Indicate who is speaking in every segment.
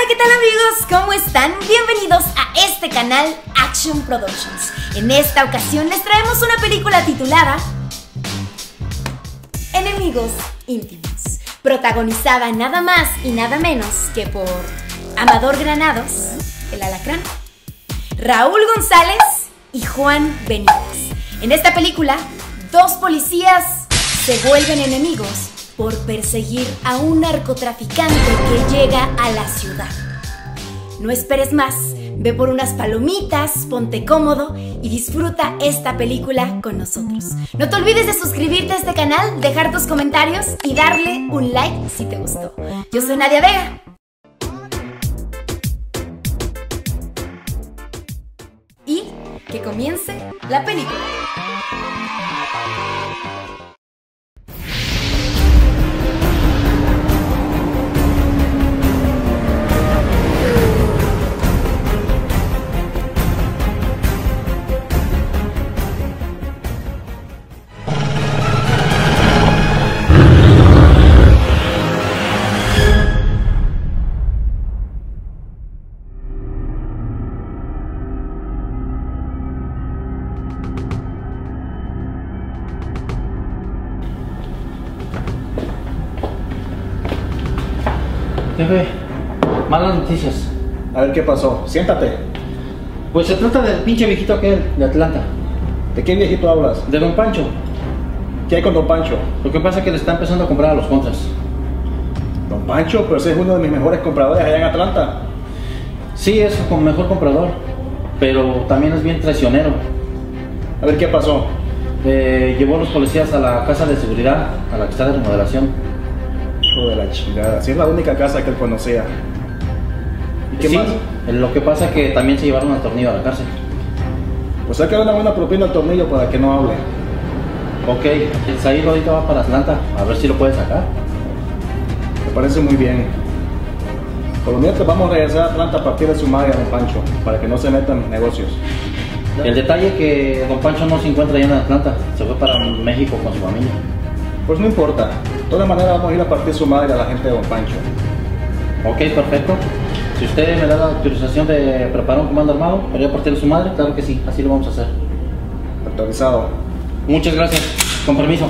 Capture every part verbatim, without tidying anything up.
Speaker 1: ¿qué tal amigos? ¿Cómo están? Bienvenidos a este canal Action Productions. En esta ocasión les traemos una película titulada Enemigos Íntimos, protagonizada nada más y nada menos que por Amador Granados, el Alacrán, Raúl González y Juan Benítez. En esta película, dos policías se vuelven enemigos por perseguir a un narcotraficante que llega a la ciudad. No esperes más, ve por unas palomitas, ponte cómodo y disfruta esta película con nosotros. No te olvides de suscribirte a este canal, dejar tus comentarios y darle un like si te gustó. Yo soy Nadia Vega. Y que comience la película.
Speaker 2: Jefe, malas noticias.
Speaker 3: A ver qué pasó. Siéntate.
Speaker 2: Pues se trata del pinche viejito aquel de Atlanta.
Speaker 3: ¿De qué viejito hablas?
Speaker 2: De Don Pancho.
Speaker 3: ¿Qué hay con Don Pancho?
Speaker 2: Lo que pasa es que le está empezando a comprar a los contras.
Speaker 3: Don Pancho, pero ese es uno de mis mejores compradores allá en Atlanta.
Speaker 2: Sí, es su mejor comprador, pero también es bien traicionero.
Speaker 3: A ver qué pasó.
Speaker 2: Eh, llevó a los policías a la casa de seguridad, a la que está de remodelación.
Speaker 3: Hijo de la chingada. Si es la única casa que él conocía. ¿Y qué
Speaker 2: sí,
Speaker 3: más?
Speaker 2: Lo que pasa es que también se llevaron al tornillo a la cárcel.
Speaker 3: Pues hay que dar una buena propina al tornillo para que no hable.
Speaker 2: Ok, el Zahir ahorita va para Atlanta, a ver si lo puede sacar.
Speaker 3: Me parece muy bien. Por lo mientras vamos a regresar a Atlanta a partir de su madre a Don Pancho, para que no se metan en negocios.
Speaker 2: El detalle es que Don Pancho no se encuentra allá en Atlanta, se fue para México con su familia.
Speaker 3: Pues no importa. De todas maneras vamos a ir a partir de su madre a la gente de Don Pancho.
Speaker 2: Ok, perfecto. Si usted me da la autorización de preparar un comando armado para ir a partir de su madre, claro que sí, así lo vamos a hacer.
Speaker 3: Autorizado.
Speaker 2: Muchas gracias. Con permiso.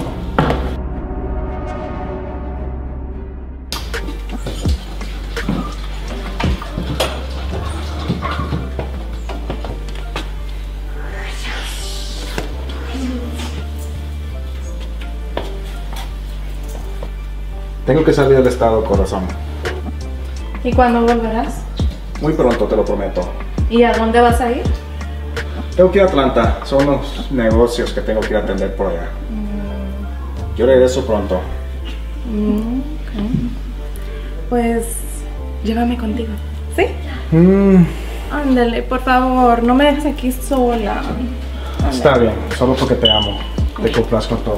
Speaker 3: Tengo que salir del estado, corazón.
Speaker 4: ¿Y cuándo volverás?
Speaker 3: Muy pronto, te lo prometo.
Speaker 4: ¿Y a dónde vas a ir?
Speaker 3: Tengo que ir a Atlanta. Son unos negocios que tengo que ir a atender por allá. Mm. Yo regreso pronto.
Speaker 4: Mm, okay. Pues llévame contigo. ¿Sí?
Speaker 3: Mm.
Speaker 4: Ándale, por favor, no me dejes aquí sola. Ándale.
Speaker 3: Está bien, solo porque te amo. Te complazco todo.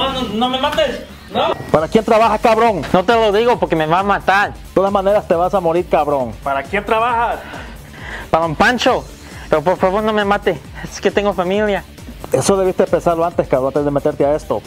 Speaker 5: no, no, no me mates. No.
Speaker 2: ¿Para quién trabajas, cabrón?
Speaker 5: No te lo digo porque me va a matar.
Speaker 2: De todas maneras te vas a morir, cabrón.
Speaker 3: ¿Para quién trabajas?
Speaker 5: Para don Pancho. Pero por favor no me mate. Es que tengo familia.
Speaker 2: Eso debiste pensarlo antes, cabrón, antes de meterte a esto.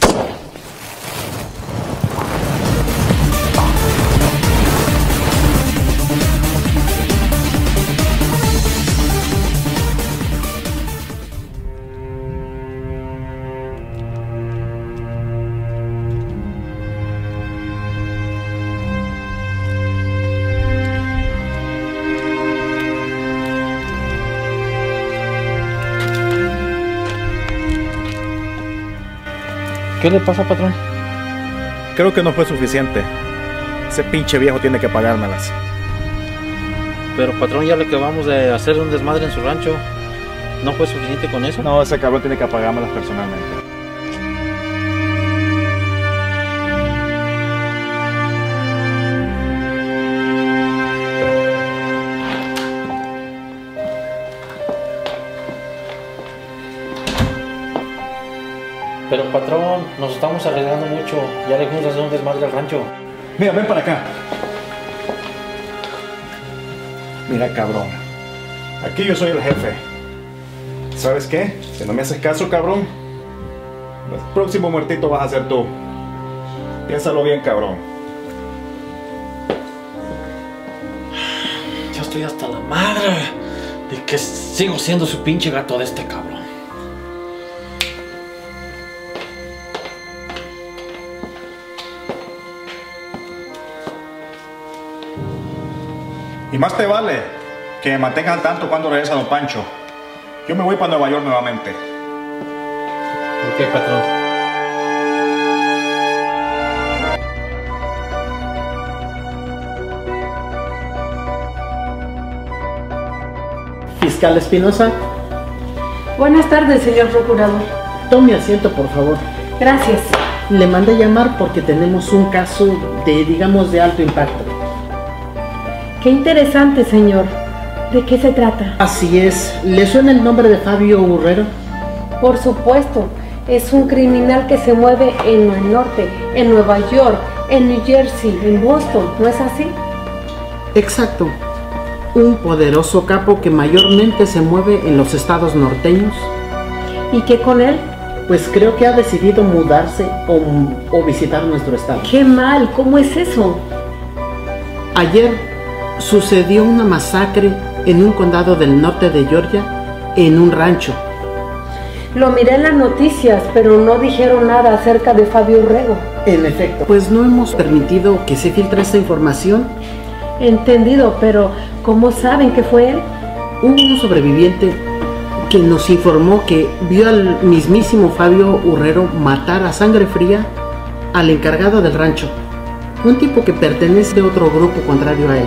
Speaker 2: ¿Qué le pasa, patrón?
Speaker 3: Creo que no fue suficiente. Ese pinche viejo tiene que pagármelas.
Speaker 2: Pero, patrón, ya le acabamos de hacer un desmadre en su rancho. ¿No fue suficiente con eso?
Speaker 3: No, ese cabrón tiene que pagármelas personalmente.
Speaker 2: Pero, patrón, nos estamos arriesgando mucho. Ya le fuimos a hacer un desmadre al rancho.
Speaker 3: Mira, ven para acá. Mira, cabrón. Aquí yo soy el jefe. ¿Sabes qué? Si no me haces caso, cabrón, el próximo muertito vas a ser tú. Piénsalo bien, cabrón.
Speaker 2: Yo estoy hasta la madre de que sigo siendo su pinche gato de este cabrón.
Speaker 3: Y más te vale que me mantengan al tanto cuando regresa don Pancho. Yo me voy para Nueva York nuevamente.
Speaker 2: ¿Por qué, patrón?
Speaker 6: Fiscal Espinosa.
Speaker 7: Buenas tardes, señor procurador.
Speaker 6: Tome asiento, por favor.
Speaker 7: Gracias.
Speaker 6: Le mandé llamar porque tenemos un caso de, digamos, de alto impacto.
Speaker 7: Qué interesante, señor. ¿De qué se trata?
Speaker 6: Así es. ¿Le suena el nombre de Fabio Urrero?
Speaker 7: Por supuesto. Es un criminal que se mueve en el norte, en Nueva York, en New Jersey, en Boston. ¿No es así?
Speaker 6: Exacto. Un poderoso capo que mayormente se mueve en los estados norteños.
Speaker 7: ¿Y qué con él?
Speaker 6: Pues creo que ha decidido mudarse o, o visitar nuestro estado.
Speaker 7: ¡Qué mal! ¿Cómo es eso?
Speaker 6: Ayer sucedió una masacre en un condado del norte de Georgia, en un rancho.
Speaker 7: Lo miré en las noticias, pero no dijeron nada acerca de Fabio Urrego.
Speaker 6: En efecto, pues no hemos permitido que se filtre esta información.
Speaker 7: Entendido, pero ¿cómo saben que fue él?
Speaker 6: Hubo un sobreviviente que nos informó que vio al mismísimo Fabio Urrero matar a sangre fría al encargado del rancho, un tipo que pertenece a otro grupo contrario a él.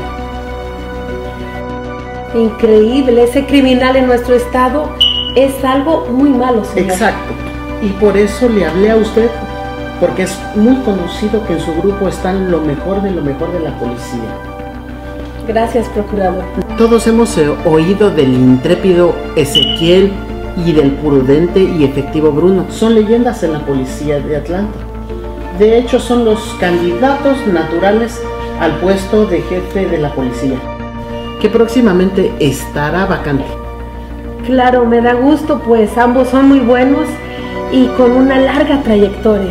Speaker 7: Increíble, ese criminal en nuestro estado es algo muy malo, señor.
Speaker 6: Exacto, y por eso le hablé a usted, porque es muy conocido que en su grupo están lo mejor de lo mejor de la policía.
Speaker 7: Gracias, procurador.
Speaker 6: Todos hemos eh, oído del intrépido Ezequiel y del prudente y efectivo Bruno. Son leyendas en la policía de Atlanta. De hecho, son los candidatos naturales al puesto de jefe de la policía, que próximamente estará vacante.
Speaker 7: Claro, me da gusto, pues ambos son muy buenos y con una larga trayectoria.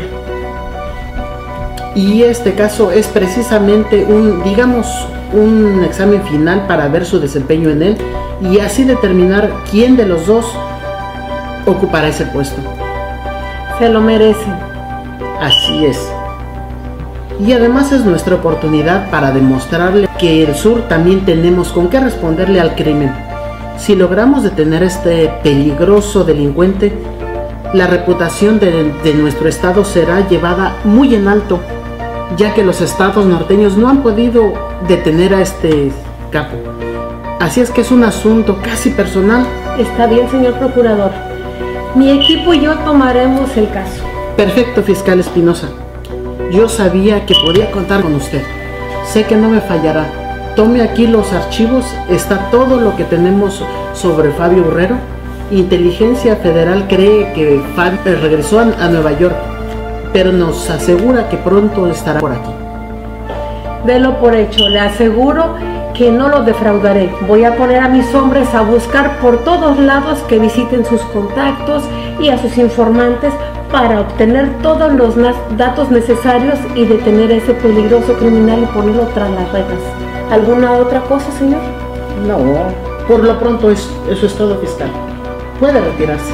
Speaker 6: Y este caso es precisamente un, digamos, un examen final para ver su desempeño en él y así determinar quién de los dos ocupará ese puesto.
Speaker 7: Se lo merecen.
Speaker 6: Así es. Y además es nuestra oportunidad para demostrarle que el sur también tenemos con qué responderle al crimen. Si logramos detener a este peligroso delincuente, la reputación de, de nuestro estado será llevada muy en alto, ya que los estados norteños no han podido detener a este capo. Así es que es un asunto casi personal.
Speaker 7: Está bien, señor procurador. Mi equipo y yo tomaremos el caso.
Speaker 6: Perfecto, fiscal Espinosa. Yo sabía que podía contar con usted. Sé que no me fallará. Tome aquí los archivos. Está todo lo que tenemos sobre Fabio Urrero. Inteligencia Federal cree que Fabio regresó a, a Nueva York. pero nos asegura que pronto estará por aquí.
Speaker 7: Delo por hecho, le aseguro que no lo defraudaré. Voy a poner a mis hombres a buscar por todos lados, que visiten sus contactos y a sus informantes para obtener todos los datos necesarios y detener a ese peligroso criminal y ponerlo tras las rejas. ¿Alguna otra cosa, señor?
Speaker 6: No, por lo pronto es, eso es todo, fiscal. Puede retirarse.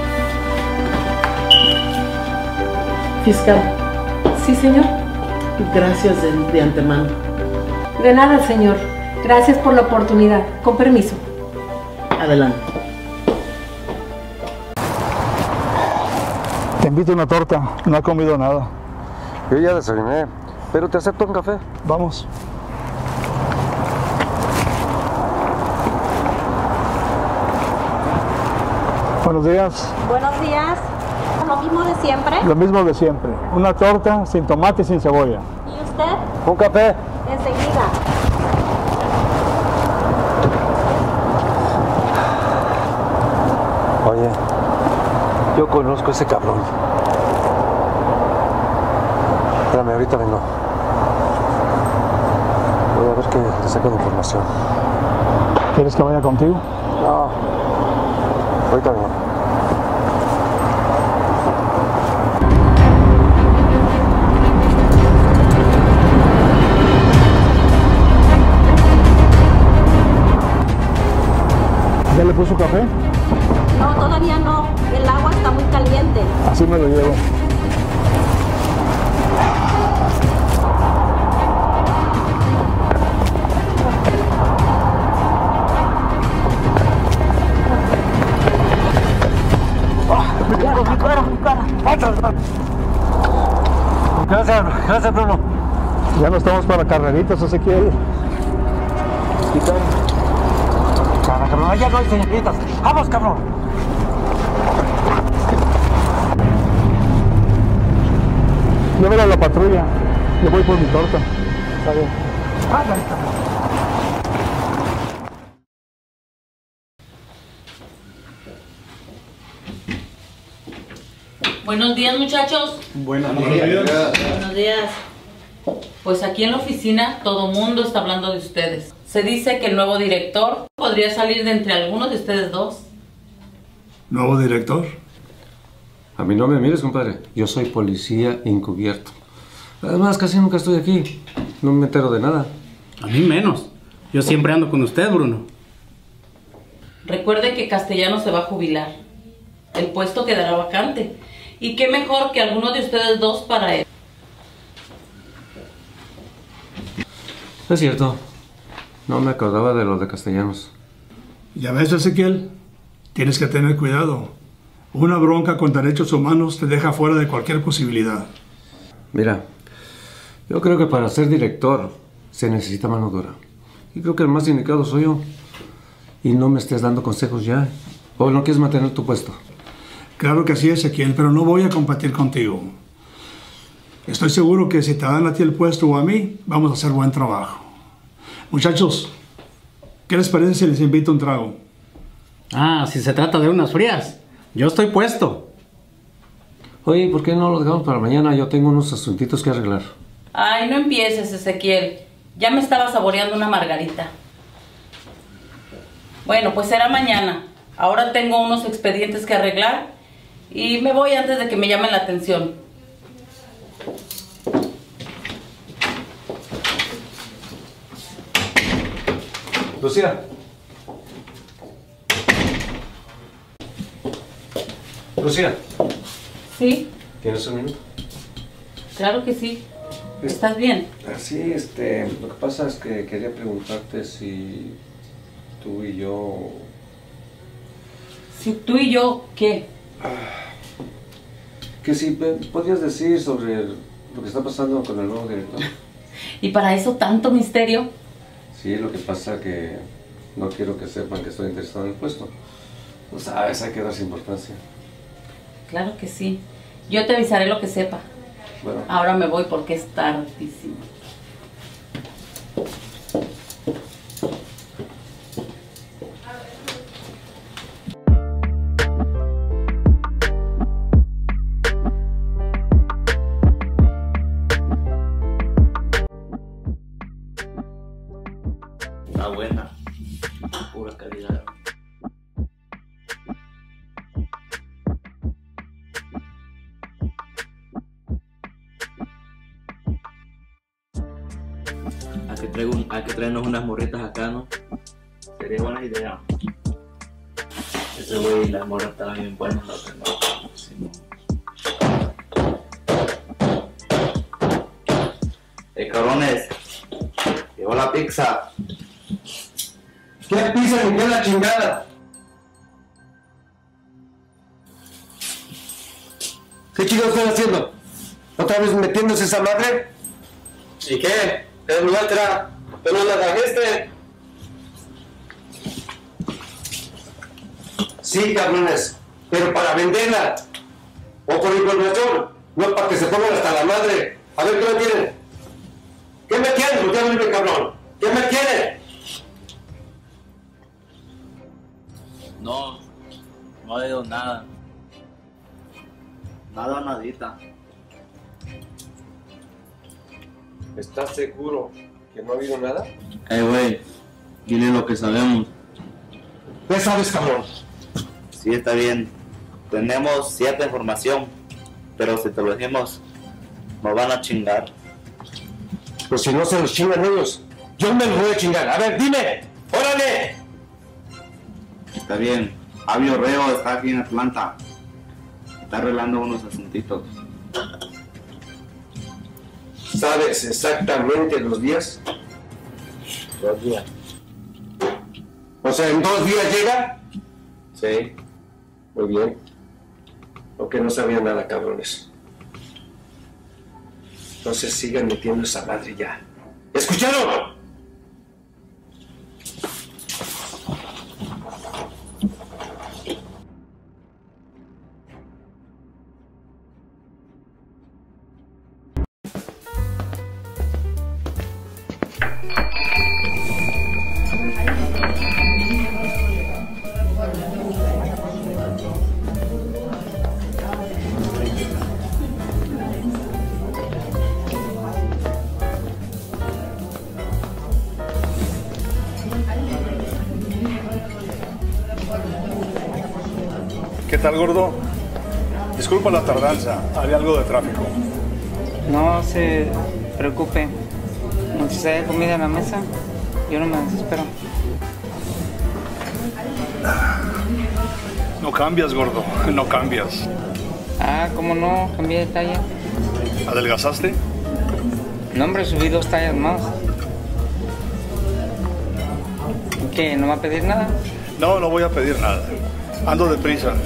Speaker 6: Fiscal.
Speaker 7: Sí, señor.
Speaker 6: Gracias de, de antemano.
Speaker 7: De nada, señor. Gracias por la oportunidad. Con permiso.
Speaker 6: Adelante.
Speaker 8: Te invito a una torta. No ha comido nada.
Speaker 9: Yo ya desayuné, pero te acepto un café.
Speaker 8: Vamos. Buenos días.
Speaker 10: Buenos días. ¿Lo mismo de siempre?
Speaker 8: Lo mismo de siempre. Una torta sin tomate y sin cebolla.
Speaker 10: ¿Y usted?
Speaker 9: Un café.
Speaker 10: Enseguida.
Speaker 9: Oye, yo conozco a ese cabrón. Espérame, ahorita vengo. Voy a ver qué le saco de información.
Speaker 8: ¿Quieres que vaya contigo?
Speaker 9: No. Ahorita vengo.
Speaker 8: ¿Ya le puso café?
Speaker 10: No, todavía no. El agua está muy caliente.
Speaker 8: Así me lo llevo.
Speaker 9: Gracias, gracias, Bruno.
Speaker 8: Ya no estamos para carreritas, Ezequiel.
Speaker 9: Cara, cabrón, allá no hay señoritas. ¡Vamos, cabrón!
Speaker 8: Llévalo a la patrulla. Yo voy por mi torta.
Speaker 9: Está bien. Ándale, cabrón.
Speaker 11: Buenos días, muchachos.
Speaker 3: Buenos días.
Speaker 11: Buenos días. Pues aquí en la oficina todo mundo está hablando de ustedes. Se dice que el nuevo director podría salir de entre algunos de ustedes dos.
Speaker 12: ¿Nuevo director?
Speaker 9: A mí no me mires, compadre. Yo soy policía encubierto. Además, casi nunca estoy aquí. No me entero de nada.
Speaker 13: A mí menos. Yo siempre ando con usted, Bruno.
Speaker 11: Recuerde que Castellano se va a jubilar. El puesto quedará vacante. Y qué mejor que alguno de ustedes dos para él.
Speaker 9: Es cierto. No me acordaba de lo de Castellanos.
Speaker 12: Ya ves, Ezequiel, tienes que tener cuidado. Una bronca con derechos humanos te deja fuera de cualquier posibilidad.
Speaker 9: Mira, yo creo que para ser director se necesita mano dura. Y creo que el más indicado soy yo. Y no me estés dando consejos ya. ¿O no quieres mantener tu puesto?
Speaker 12: Claro que sí, Ezequiel, pero no voy a competir contigo. Estoy seguro que si te dan a ti el puesto o a mí, vamos a hacer buen trabajo. Muchachos, ¿qué les parece si les invito un trago?
Speaker 13: Ah, si se trata de unas frías, yo estoy puesto.
Speaker 9: Oye, ¿por qué no lo dejamos para mañana? Yo tengo unos asuntitos que arreglar.
Speaker 11: Ay, no empieces, Ezequiel. Ya me estaba saboreando una margarita. Bueno, pues será mañana. Ahora tengo unos expedientes que arreglar y me voy antes de que me llamen la atención.
Speaker 9: Lucía. Lucía.
Speaker 11: ¿Sí?
Speaker 9: ¿Tienes un minuto?
Speaker 11: Claro que sí. ¿Estás bien?
Speaker 9: Sí, este, lo que pasa es que quería preguntarte si tú y yo...
Speaker 11: Si tú y yo, ¿qué?
Speaker 9: Que si podrías decir sobre lo que está pasando con el nuevo director.
Speaker 11: ¿Y para eso tanto misterio?
Speaker 9: Sí, lo que pasa que no quiero que sepan que estoy interesado en el puesto. No sabes, hay que darse importancia.
Speaker 11: Claro que sí. Yo te avisaré lo que sepa.
Speaker 9: Bueno.
Speaker 11: Ahora me voy porque es tardísimo.
Speaker 14: que, traigo un, hay que traernos unas morritas acá, ¿no? Sería buena idea. Ese güey y las morras estaban bien buenas, ¿no? Sí, no. Eh, cabrones, llegó la pizza.
Speaker 15: ¿Qué pizza ni qué la chingada? ¿Qué chingados están haciendo? ¿Otra vez metiéndose esa madre? ¿Y qué? ¿Es nuestra? ¿Tú no la trajiste? Sí, cabrones, pero para venderla. O por información, no para que se pongan hasta la madre. A ver, ¿qué me tienen? ¿Qué me tienen? Usted me cabrón. ¿Qué me tienen?
Speaker 14: No, no ha oído nada. Nada, nadita.
Speaker 15: ¿Estás seguro que no ha habido nada?
Speaker 14: Eh, güey, dile lo que sabemos.
Speaker 15: ¿Qué sabes, cabrón?
Speaker 14: Sí, está bien. Tenemos cierta información, pero si te lo dijimos, nos van a chingar.
Speaker 15: Pues si no se los chingan ellos, yo me los voy a chingar. A ver, dime. ¡Órale!
Speaker 14: Está bien. Abio Reo está aquí en Atlanta. Está arreglando unos asuntitos.
Speaker 15: ¿Sabes exactamente los días?
Speaker 14: Dos días.
Speaker 15: O sea, ¿en dos días llega?
Speaker 14: Sí.
Speaker 15: Muy bien. Aunque no sabía nada, cabrones. Entonces sigan metiendo esa madre ya. ¿Escucharon?
Speaker 12: ¿Qué tal, gordo? Disculpa la tardanza, había algo de tráfico.
Speaker 16: No se preocupe. Si hay comida en la mesa, yo no me desespero.
Speaker 12: No cambias, gordo, no cambias.
Speaker 16: Ah, ¿cómo no? Cambié de talla.
Speaker 12: ¿Adelgazaste?
Speaker 16: No, hombre, subí dos tallas más. ¿Qué? ¿No va a pedir nada?
Speaker 12: No, no voy a pedir nada. Ando deprisa.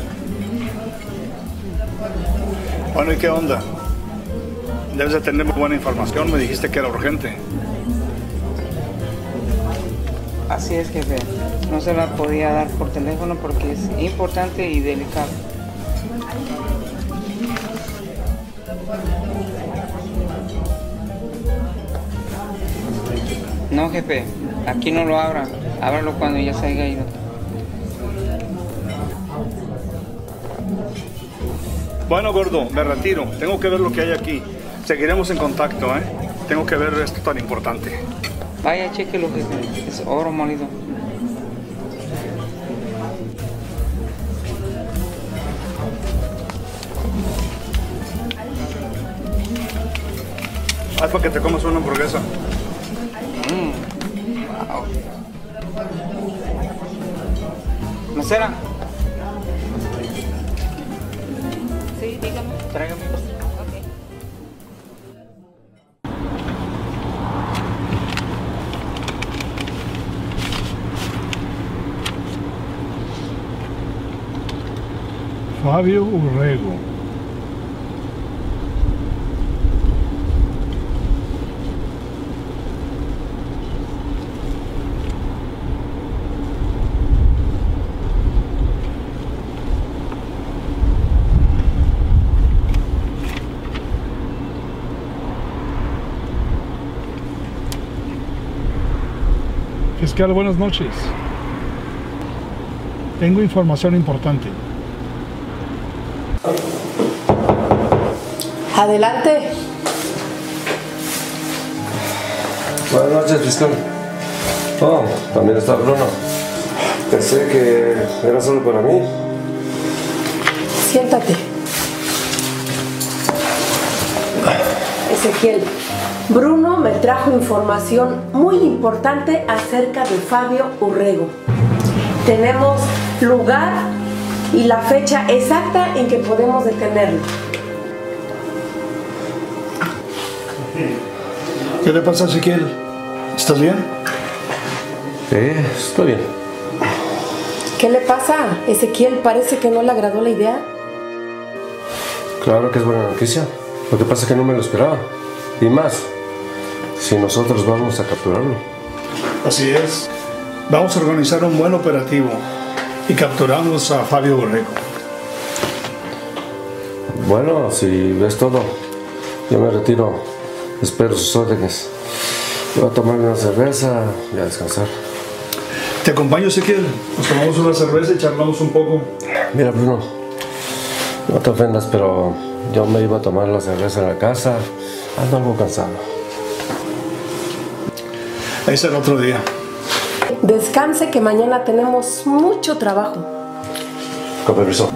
Speaker 12: Bueno, ¿y qué onda? Debes de tener muy buena información, me dijiste que era urgente.
Speaker 16: Así es, jefe. No se la podía dar por teléfono porque es importante y delicado. No, jefe. Aquí no lo abra. Ábralo cuando ya se haya ido.
Speaker 12: Bueno, gordo, me retiro. Tengo que ver lo que hay aquí. Seguiremos en contacto, ¿eh? Tengo que ver esto tan importante.
Speaker 16: Vaya, chequelo, jefe. Es oro molido.
Speaker 12: Haz para que te comas una hamburguesa.
Speaker 16: Mm. Wow. ¿Mesera? Sí, dígame. Tráigame. Ok.
Speaker 12: Fabio Urrego. Fiscal, buenas noches. Tengo información importante.
Speaker 7: Adelante.
Speaker 15: Buenas noches, fiscal. Oh, también está Bruno. Pensé que era solo para mí.
Speaker 7: Siéntate. Ezequiel, Bruno me trajo información muy importante acerca de Fabio Urrego. Tenemos lugar y la fecha exacta en que podemos detenerlo.
Speaker 12: ¿Qué le pasa, Ezequiel? ¿Estás bien?
Speaker 9: Sí, estoy bien.
Speaker 7: ¿Qué le pasa? Ezequiel parece que no le agradó la idea.
Speaker 9: Claro que es buena noticia. Lo que pasa es que no me lo esperaba. Y más, si nosotros vamos a capturarlo.
Speaker 12: Así es. Vamos a organizar un buen operativo y capturamos a Fabio Urrego.
Speaker 9: Bueno, si ves todo, yo me retiro. Espero sus órdenes. Voy a tomar una cerveza y a descansar.
Speaker 12: Te acompaño, Ezequiel. Nos tomamos una cerveza y charlamos un poco.
Speaker 9: Mira, Bruno, no te ofendas, pero yo me iba a tomar la cerveza en la casa. Ando algo cansado.
Speaker 12: Ahí será otro día.
Speaker 7: Descanse, que mañana tenemos mucho trabajo.
Speaker 9: Con permiso.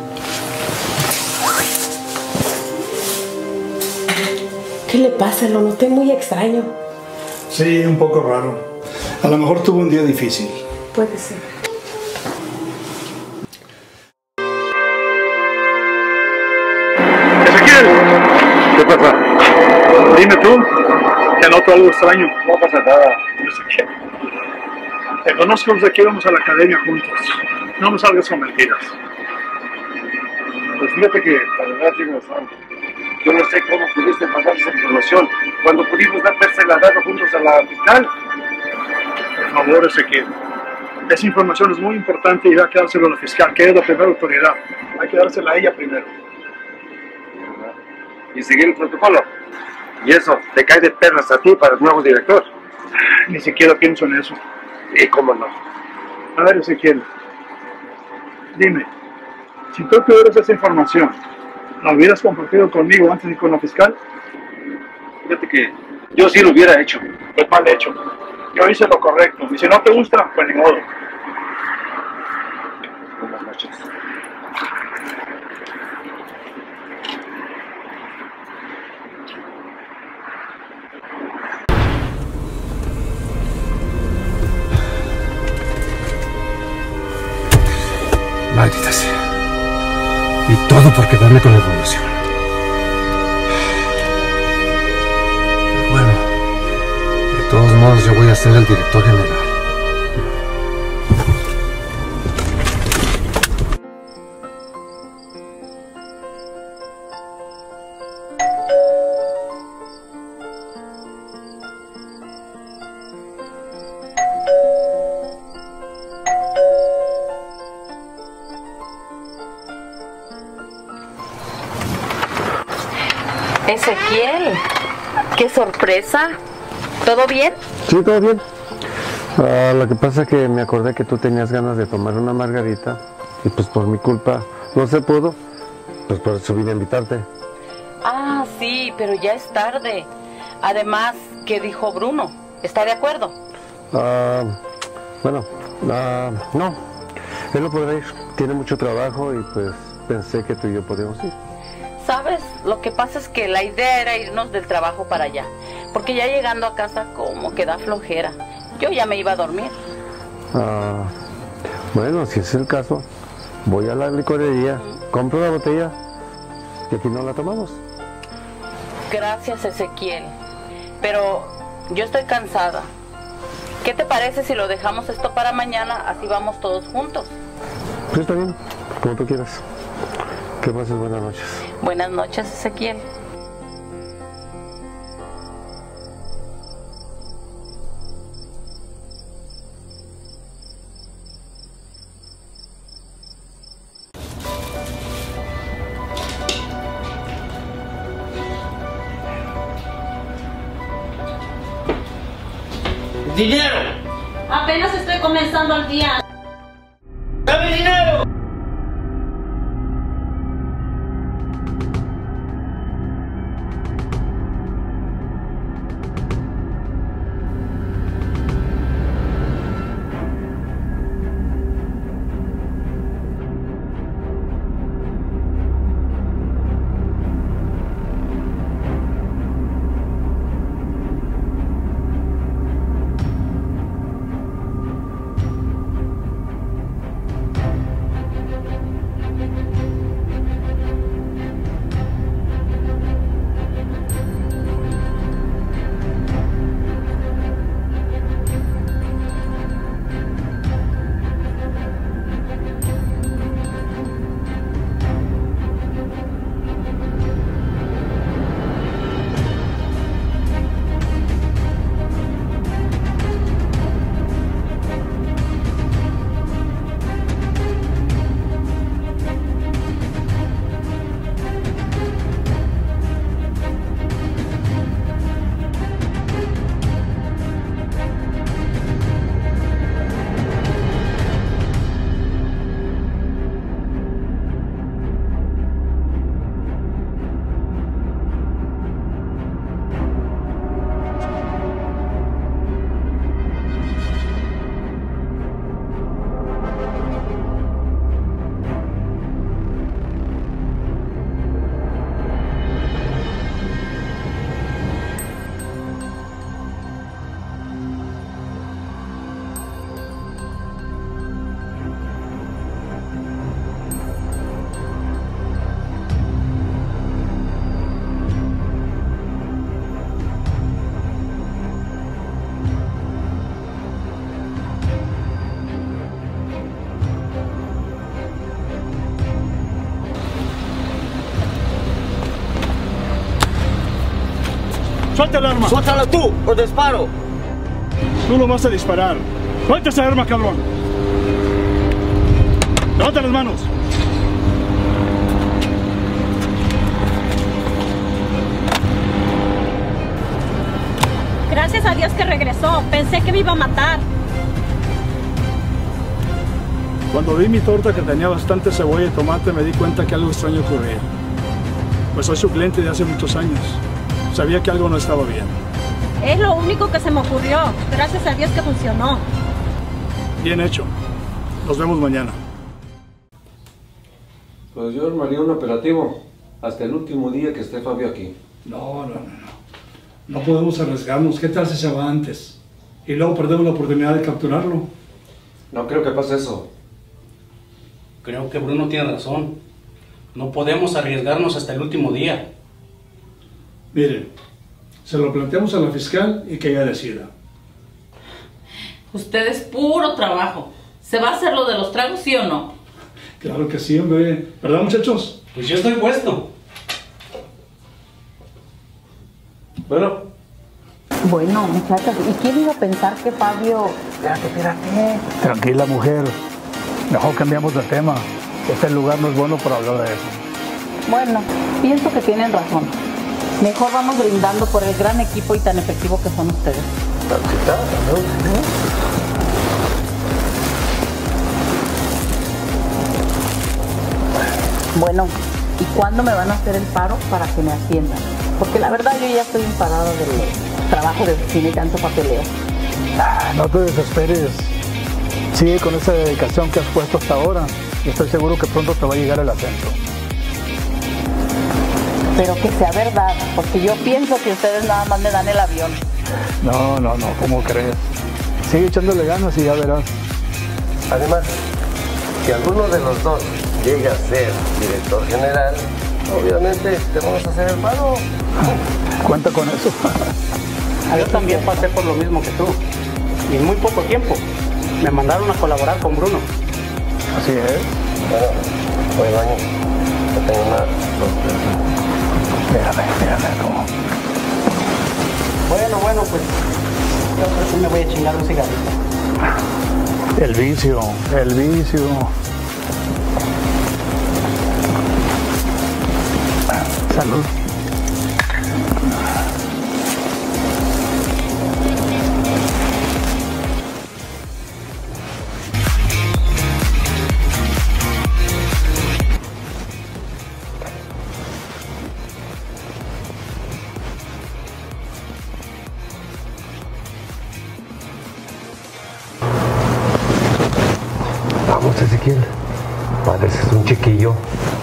Speaker 7: ¿Qué le pasa? Lo noté muy extraño.
Speaker 12: Sí, un poco raro. A lo mejor tuvo un día difícil.
Speaker 7: Puede ser.
Speaker 12: Ezequiel, ¿qué pasa? Dime tú, que noto algo extraño.
Speaker 15: No pasa nada.
Speaker 12: Ezequiel, te conozco desde que íbamos a la academia juntos. No me salgas con mentiras.
Speaker 15: Pues fíjate que, la verdad, tienes razón. Yo no sé cómo pudiste pasar esa información cuando pudimos dársela dado juntos a la fiscal.
Speaker 12: Por favor, Ezequiel. Esa información es muy importante y va a quedárselo a la fiscal, que es la primera autoridad. Hay que dársela a ella primero.
Speaker 15: Y seguir el protocolo. Y eso, te cae de perlas a ti para el nuevo director.
Speaker 12: Ni siquiera pienso en eso.
Speaker 15: ¿Y cómo no?
Speaker 12: A ver, Ezequiel. Dime, si tú tuvieras esa información, ¿la hubieras compartido conmigo antes de ir con la fiscal?
Speaker 15: Fíjate que yo sí lo hubiera hecho.
Speaker 12: Pues mal hecho. Yo hice lo correcto. Y si no te gusta, pues ni modo.
Speaker 15: Buenas noches.
Speaker 8: Maldita sea. Y todo por quedarme con la evolución. Bueno, de todos modos yo voy a ser el director general.
Speaker 11: Ezequiel, qué sorpresa. ¿Todo bien?
Speaker 9: Sí, todo bien. Ah, lo que pasa es que me acordé que tú tenías ganas de tomar una margarita y pues por mi culpa no se pudo, pues por eso vine a invitarte.
Speaker 11: Ah, sí, pero ya es tarde. Además, ¿qué dijo Bruno? ¿Está de acuerdo?
Speaker 9: Ah, bueno, ah, no, él no podrá ir, tiene mucho trabajo y pues pensé que tú y yo podíamos ir.
Speaker 11: ¿Sabes? Lo que pasa es que la idea era irnos del trabajo para allá, porque ya llegando a casa como que da flojera. Yo ya me iba a dormir.
Speaker 9: Ah, bueno, si es el caso, voy a la licorería, uh-huh. compro una botella y aquí no la tomamos.
Speaker 11: Gracias, Ezequiel, pero yo estoy cansada. ¿Qué te parece si lo dejamos esto para mañana, así vamos todos juntos?
Speaker 9: Sí, está bien, como tú quieras. Que pases buenas noches.
Speaker 11: Buenas noches, Ezequiel.
Speaker 10: ¡Dinero! Apenas estoy comenzando el día.
Speaker 15: ¡Dame dinero!
Speaker 12: ¡Suelta el arma!
Speaker 17: ¡Suéltala tú o disparo!
Speaker 12: Tú no vas a disparar. ¡Suelta esa arma, cabrón! ¡Levanta las manos!
Speaker 10: Gracias a Dios que regresó. Pensé que me iba a matar.
Speaker 12: Cuando vi mi torta que tenía bastante cebolla y tomate, me di cuenta que algo extraño ocurría. Pues soy su cliente de hace muchos años. Sabía que algo no estaba bien.
Speaker 10: Es lo único que se me ocurrió. Gracias a Dios que funcionó.
Speaker 12: Bien hecho. Nos vemos mañana.
Speaker 9: Pues yo armaría un operativo hasta el último día que esté Fabio aquí.
Speaker 12: No, no, no, no. No podemos arriesgarnos. ¿Qué tal si se va antes? Y luego perdemos la oportunidad de capturarlo.
Speaker 9: No creo que pase eso.
Speaker 18: Creo que Bruno tiene razón. No podemos arriesgarnos hasta el último día.
Speaker 12: Miren, se lo planteamos a la fiscal y que ella decida.
Speaker 11: Usted es puro trabajo. ¿Se va a hacer lo de los tragos, sí o no?
Speaker 12: Claro que sí, hombre. ¿Verdad, muchachos?
Speaker 18: Pues yo estoy puesto.
Speaker 9: Bueno.
Speaker 11: Bueno, muchachos, ¿y quién iba a pensar que Fabio...
Speaker 19: Espérate, espérate. Tranquila, mujer. Mejor cambiamos de tema. Este lugar no es bueno para hablar de eso.
Speaker 11: Bueno, pienso que tienen razón. Mejor vamos brindando por el gran equipo y tan efectivo que son ustedes. Bueno, ¿y cuándo me van a hacer el paro para que me asciendan? Porque la verdad yo ya estoy emparada del trabajo de oficina y tanto papeleo.
Speaker 19: Ah, no te desesperes. Sigue con esa dedicación que has puesto hasta ahora y estoy seguro que pronto te va a llegar el ascenso.
Speaker 11: Pero que sea verdad, porque yo pienso que ustedes nada más me dan el avión.
Speaker 19: No, no, no, ¿cómo crees? Sigue echándole ganas y ya verás.
Speaker 17: Además, si alguno de los dos llega a ser director general, obviamente te vamos a hacer el paro.
Speaker 19: Cuenta con eso.
Speaker 18: Yo también pasé por lo mismo que tú. Y en muy poco tiempo me mandaron a colaborar con Bruno.
Speaker 19: Así es.
Speaker 17: Bueno, oye, baño, yo tengo una sorpresa.
Speaker 19: Mírame, mírame cómo.
Speaker 18: Bueno, bueno, pues yo creo que me voy a chingar un cigarrito.
Speaker 19: El vicio, el vicio. Salud.
Speaker 17: Vamos, Ezequiel. Pareces un chiquillo.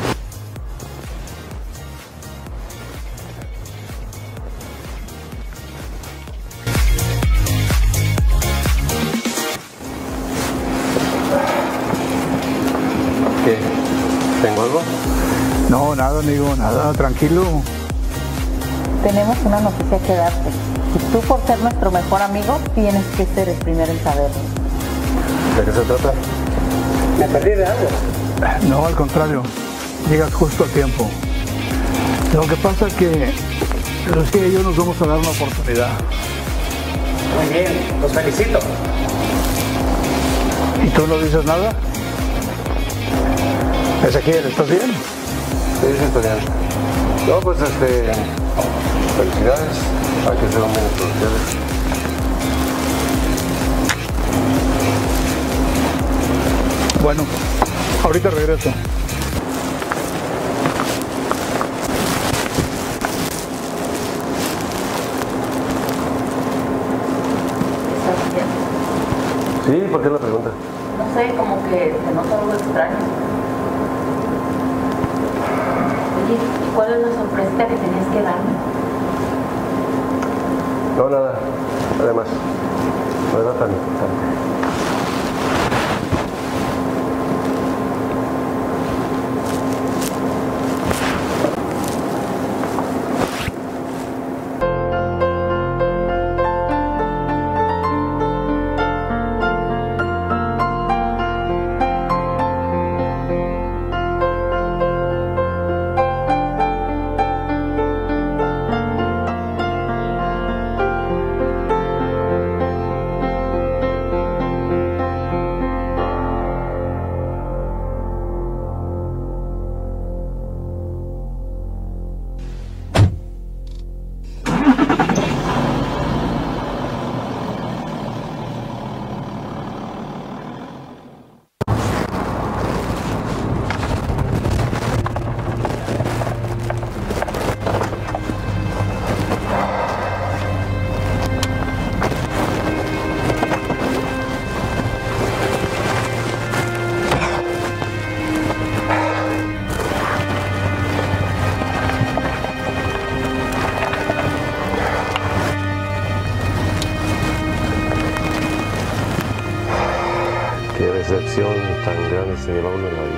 Speaker 17: ¿Qué? ¿Tengo algo?
Speaker 19: No, nada, amigo, nada, tranquilo.
Speaker 11: Tenemos una noticia que darte. Y tú, por ser nuestro mejor amigo, tienes que ser el primero en saberlo.
Speaker 17: ¿De qué se trata?
Speaker 18: Me perdí de algo.
Speaker 19: No, al contrario, llegas justo a tiempo. Lo que pasa es que Lucía y yo nos vamos a dar una oportunidad.
Speaker 18: Muy bien, los felicito.
Speaker 19: ¿Y tú no dices nada? Ezequiel, ¿estás bien?
Speaker 17: Sí, sí, estoy bien. No, pues este... felicidades. Hay que ser un bien por ustedes.
Speaker 19: Bueno, ahorita regreso.
Speaker 17: Sí, ¿por qué la pregunta?
Speaker 11: No sé, como que te noto algo extraño. Oye, ¿y cuál es la sorpresita que tenías que darme?
Speaker 17: No, nada. Además, no era tan importante. decepción tan grande se lleva uno en la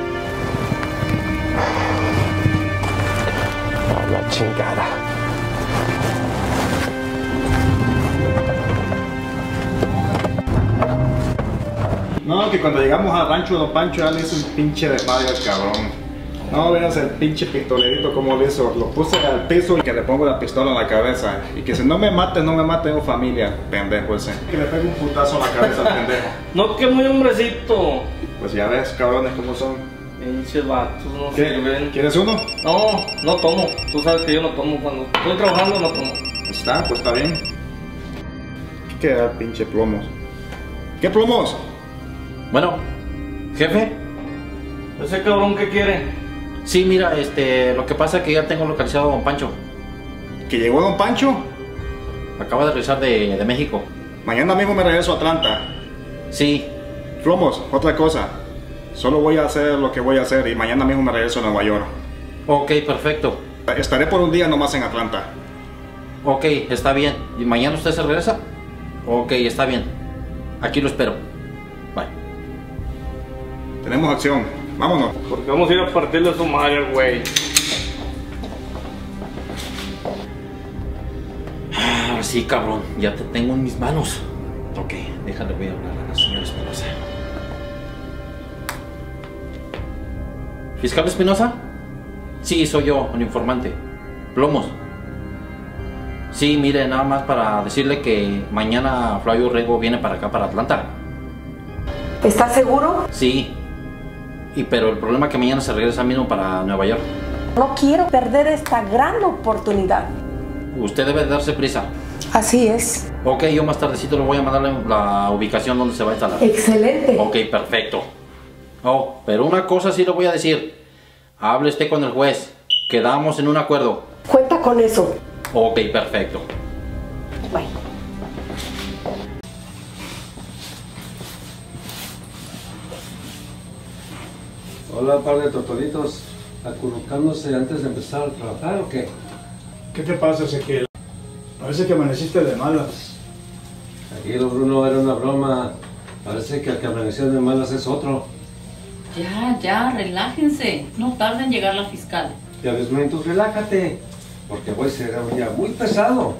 Speaker 17: vida. A la chingada.
Speaker 3: No, que cuando llegamos al rancho de Don Pancho ya le hizo un pinche desmadre al cabrón. No, veas el pinche pistolerito como lo hizo. Lo puse al piso y que le pongo la pistola en la cabeza. Y que si no me mate, no me mate, tengo familia, pendejo ese. Que le pego un putazo en la cabeza al pendejo.
Speaker 14: No, que muy hombrecito.
Speaker 3: Pues ya ves, cabrones, cómo son.
Speaker 14: Pinches vatos, no
Speaker 3: ¿Qué?
Speaker 14: sirven.
Speaker 3: ¿Quieres uno?
Speaker 14: No, no tomo. Tú sabes que yo no tomo. Cuando estoy trabajando, no tomo.
Speaker 3: Está, pues está bien. ¿Qué queda, pinche plomos? ¿Qué plomos?
Speaker 2: Bueno, jefe.
Speaker 14: ¿Ese cabrón qué quiere?
Speaker 2: Sí, mira, este, lo que pasa es que ya tengo localizado a Don Pancho.
Speaker 3: ¿Que llegó Don Pancho?
Speaker 2: Acaba de regresar de, de México.
Speaker 3: Mañana mismo me regreso a Atlanta.
Speaker 2: Sí.
Speaker 3: Plomos, otra cosa. Solo voy a hacer lo que voy a hacer y mañana mismo me regreso a Nueva York.
Speaker 2: Ok, perfecto.
Speaker 3: Estaré por un día nomás en Atlanta.
Speaker 2: Ok, está bien. ¿Y mañana usted se regresa? Ok, está bien. Aquí lo espero. Bye.
Speaker 3: Tenemos acción. Vámonos.
Speaker 14: Porque vamos a ir a partirle su madre, güey.
Speaker 2: Ah, sí, cabrón. Ya te tengo en mis manos. Ok, déjale, voy a hablar a la señora Espinosa. ¿Fiscal Espinosa? Sí, soy yo, un informante. Plomos. Sí, mire, nada más para decirle que mañana Flavio Rego viene para acá, para Atlanta.
Speaker 7: ¿Estás seguro?
Speaker 2: Sí. Y pero el problema es que mañana se regresa mismo para Nueva York.
Speaker 7: No quiero perder esta gran oportunidad.
Speaker 2: Usted debe darse prisa.
Speaker 7: Así es.
Speaker 2: Ok, yo más tardecito le voy a mandar la, la ubicación donde se va a instalar.
Speaker 7: Excelente.
Speaker 2: Ok, perfecto. Oh, pero una cosa sí le voy a decir. Hable usted con el juez. Quedamos en un acuerdo.
Speaker 7: Cuenta con eso.
Speaker 2: Ok, perfecto.
Speaker 7: Bye.
Speaker 9: Hola, par de tortolitos. ¿Acurrucándose antes de empezar a trabajar o qué?
Speaker 12: ¿Qué te pasa, Ezequiel? Parece que amaneciste de malas.
Speaker 9: Tranquilo, Bruno, era una broma. Parece que el que amaneció de malas es otro.
Speaker 11: Ya, ya, relájense. No tarda en llegar la fiscal.
Speaker 9: Ya ves, Mentos, relájate. Porque voy a ser un día muy pesado.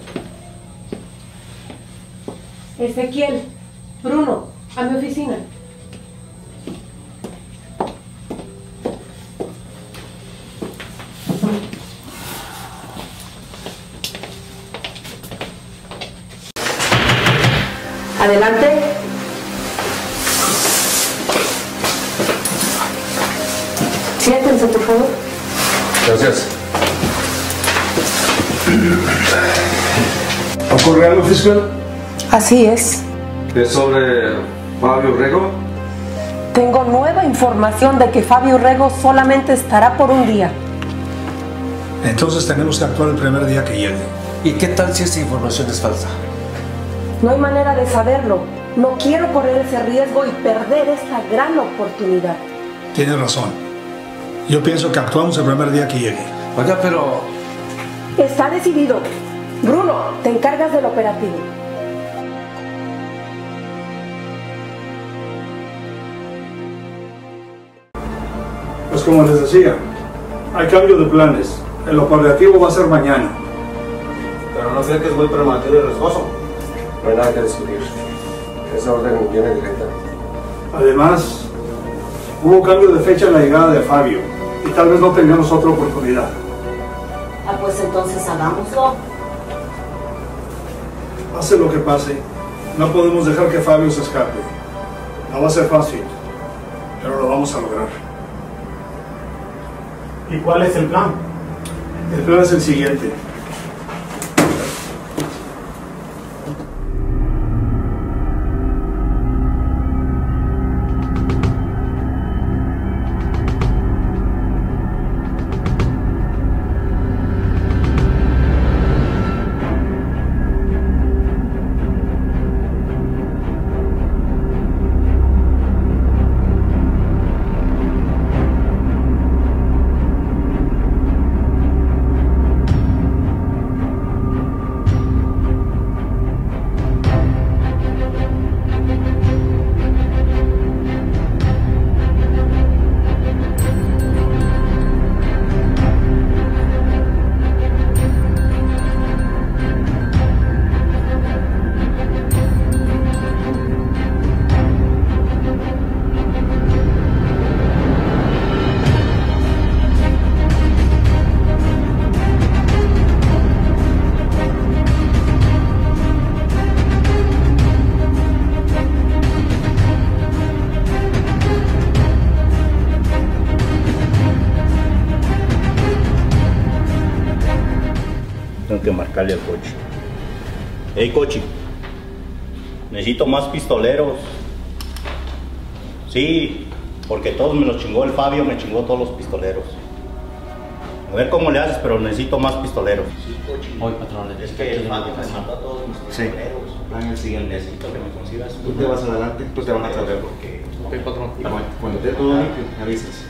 Speaker 7: Ezequiel, Bruno, a mi oficina. Adelante. Siéntense, por favor.
Speaker 9: Gracias.
Speaker 12: ¿Ocurre algo, fiscal?
Speaker 7: Así es.
Speaker 9: ¿Es sobre Fabio Rego?
Speaker 7: Tengo nueva información de que Fabio Rego solamente estará por un día.
Speaker 12: Entonces tenemos que actuar el primer día que llegue.
Speaker 9: ¿Y qué tal si esa información es falsa?
Speaker 7: No hay manera de saberlo. No quiero correr ese riesgo y perder esta gran oportunidad.
Speaker 12: Tienes razón. Yo pienso que actuamos el primer día que llegue.
Speaker 9: Oiga, pero...
Speaker 7: Está decidido. Bruno, te encargas del operativo.
Speaker 12: Pues como les decía, hay cambio de planes. El operativo va a ser mañana.
Speaker 17: Pero no sé que es muy prematuro y riesgoso. No hay nada que discutir. Esa orden viene directa.
Speaker 12: Además, hubo cambio de fecha en la llegada de Fabio y tal vez no tengamos otra oportunidad.
Speaker 11: Ah, pues entonces hagámoslo.
Speaker 12: Pase lo que pase, no podemos dejar que Fabio se escape. No va a ser fácil, pero lo vamos a lograr. ¿Y cuál es el plan? El plan es el siguiente.
Speaker 20: marcarle al coche. Hey, coche. Necesito más pistoleros. Sí, porque todos me los chingó el Fabio, me chingó todos los pistoleros. A ver cómo le haces, pero necesito más pistoleros. Sí, coche.
Speaker 2: Hoy, patrón,
Speaker 20: es que el Fabio me mató a todos mis pistoleros.
Speaker 3: Plan el siguiente.
Speaker 20: Necesito que me consigas.
Speaker 3: Tú te vas adelante, tú te vas a traer.
Speaker 2: Ok, patrón.
Speaker 3: Y bueno, cuando esté todo limpio, me avisas.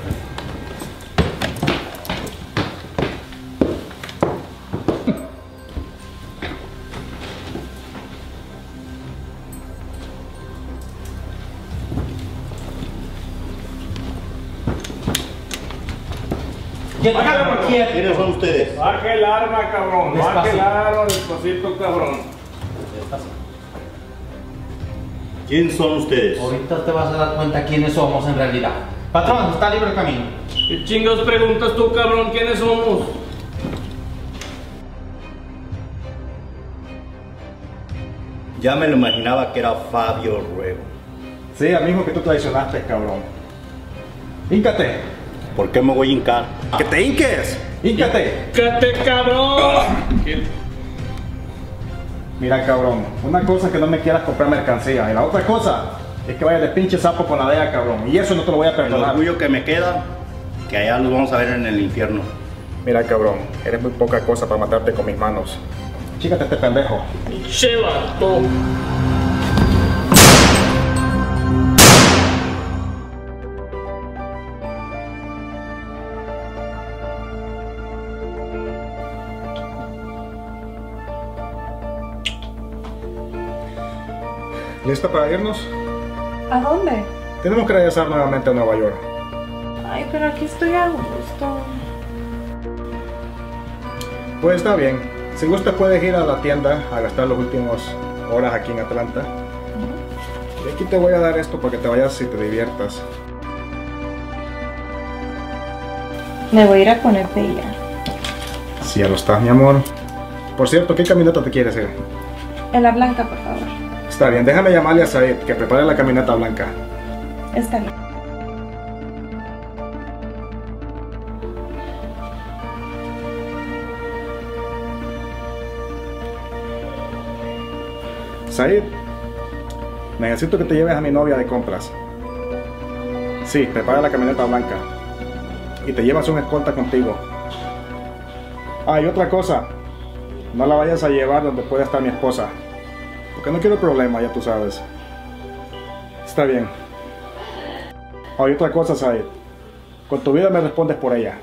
Speaker 20: ¿Quiénes son ustedes?
Speaker 3: Baje el arma, cabrón. Baje el arma, despacito, cabrón.
Speaker 20: ¿Quién son ustedes?
Speaker 2: Ahorita te vas a dar cuenta quiénes somos en realidad. Patrón, está libre el camino.
Speaker 9: ¿Qué chingados preguntas tú, cabrón? ¿Quiénes somos?
Speaker 20: Ya me lo imaginaba que era Fabio Ruego.
Speaker 3: Sí, al mismo que tú traicionaste, cabrón. Híncate.
Speaker 20: ¿Por qué me voy a hincar?
Speaker 3: ¡Que te hinques! ¡Híncate!
Speaker 9: ¡Híncate, cabrón!
Speaker 3: Mira, cabrón, una cosa es que no me quieras comprar mercancía y la otra cosa es que vayas de pinche sapo con la D E A, cabrón. Y eso no te lo voy a
Speaker 20: El
Speaker 3: perdonar.
Speaker 20: orgullo que me queda, que allá los vamos a ver en el infierno.
Speaker 3: Mira, cabrón, eres muy poca cosa para matarte con mis manos. Chícate este pendejo.
Speaker 9: ¡Che, vato!
Speaker 3: ¿Lista para irnos?
Speaker 4: ¿A dónde?
Speaker 3: Tenemos que regresar nuevamente a Nueva York.
Speaker 4: Ay, pero aquí estoy a gusto.
Speaker 3: Pues está bien. Si gusta puedes ir a la tienda a gastar las últimas horas aquí en Atlanta. Y aquí te voy a dar esto para que te vayas y te diviertas.
Speaker 4: Me voy a ir a poner bella.
Speaker 3: Si ya lo estás, mi amor. Por cierto, ¿qué caminata te quieres ir?
Speaker 4: En la blanca, por favor.
Speaker 3: Está bien, déjame llamarle a Said que prepare la camioneta blanca.
Speaker 4: Está bien.
Speaker 3: Said, necesito que te lleves a mi novia de compras. Sí, prepara la camioneta blanca. Y te llevas una escolta contigo. Ah, y otra cosa. No la vayas a llevar donde pueda estar mi esposa. Porque no quiero problemas, ya tú sabes. Está bien. Oh, y otra cosa, Said. Con tu vida me respondes por ella.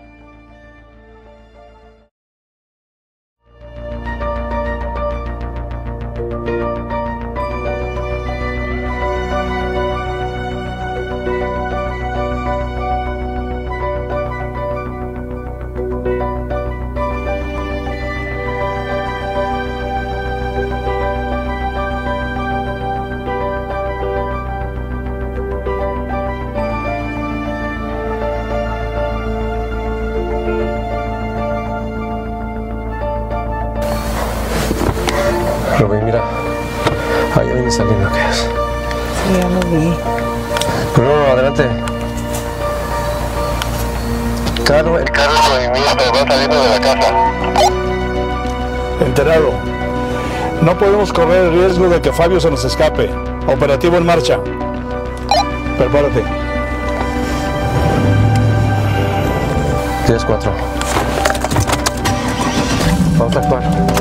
Speaker 17: Rubén, mira, allá viene saliendo, ¿qué es?
Speaker 21: Sí, ya lo vi.
Speaker 17: No, adelante. Carlos, el carro de movimiento va saliendo de la casa.
Speaker 19: Enterado. No podemos correr el riesgo de que Fabio se nos escape. Operativo en marcha. Prepárate.
Speaker 17: diez cuatro. Vamos a actuar.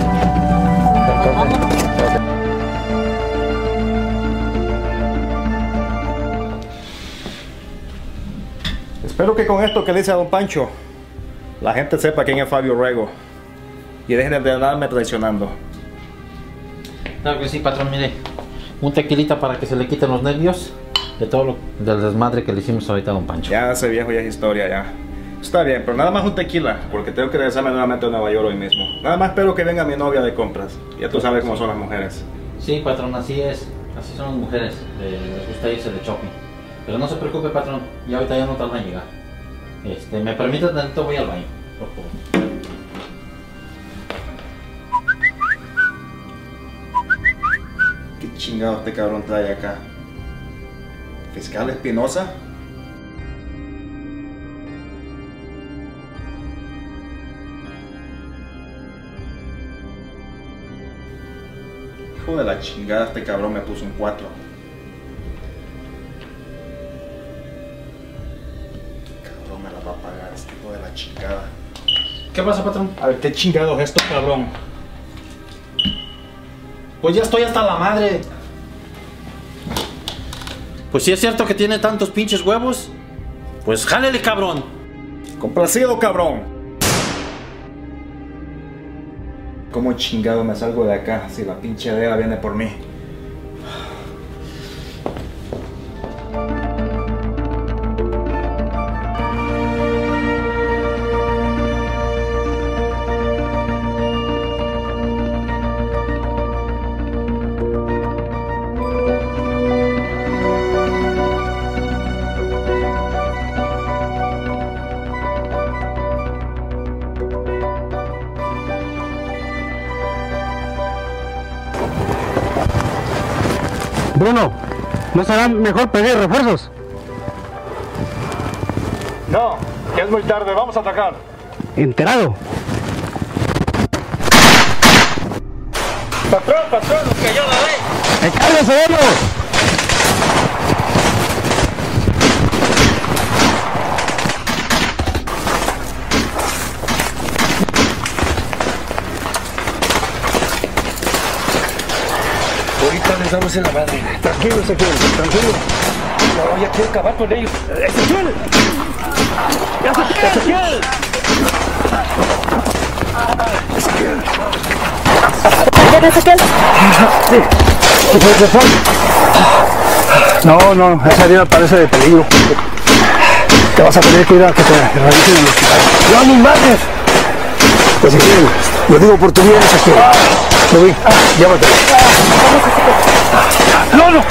Speaker 3: Espero que con esto que dice a don Pancho, la gente sepa quién es Fabio Ruego y dejen de andarme traicionando.
Speaker 2: Claro que sí, patrón, mire. Un tequilita para que se le quiten los nervios de todo lo del desmadre que le hicimos ahorita a don Pancho.
Speaker 3: Ya ese viejo ya es historia ya. Está bien, pero nada más un tequila, porque tengo que regresarme nuevamente a Nueva York hoy mismo. Nada más espero que venga mi novia de compras. Ya tú sabes cómo son las mujeres.
Speaker 2: Sí, patrón, así es. Así son las mujeres. Eh, les gusta irse de shopping. Pero no se preocupe, patrón. Ya ahorita ya no tardan en llegar. Este, ¿me permite tantito? Voy al baño, por favor.
Speaker 3: ¿Qué chingado este cabrón trae acá? ¿Fiscal Espinosa? Hijo de la chingada, este cabrón me puso un cuatro. Cabrón, me la va a pagar este hijo de la chingada.
Speaker 2: ¿Qué pasa, patrón?
Speaker 3: A ver, ¿qué chingado es esto, cabrón?
Speaker 2: Pues ya estoy hasta la madre. Pues si es cierto que tiene tantos pinches huevos, pues jálele, cabrón.
Speaker 3: Complacido, cabrón. ¿Cómo chingado me salgo de acá si la pinche Adela viene por mí?
Speaker 18: Bruno, ¿no será mejor pedir refuerzos?
Speaker 19: No, ya es muy tarde, vamos a atacar.
Speaker 18: Enterado.
Speaker 19: Patrón, patrón, nos cayó la ley.
Speaker 18: ¡Me cargas de ellos!
Speaker 17: Ahorita les damos en la madre.
Speaker 18: Tranquilo, Ezequiel, tranquilo.
Speaker 17: No, ya quiero acabar con ellos.
Speaker 18: ¡Ezequiel! ¡Ezequiel!
Speaker 19: ¿Ezequiel? ¿Ezequiel? Sí. ¿Qué fue? No, no, esa herida parece de peligro. Te vas a tener que ir a que te revisen en el hospital.
Speaker 17: ¡No, mis madres!
Speaker 19: Ezequiel, lo digo por tu bien, Ezequiel. Lo vi. Llévatelo. ¡No, no!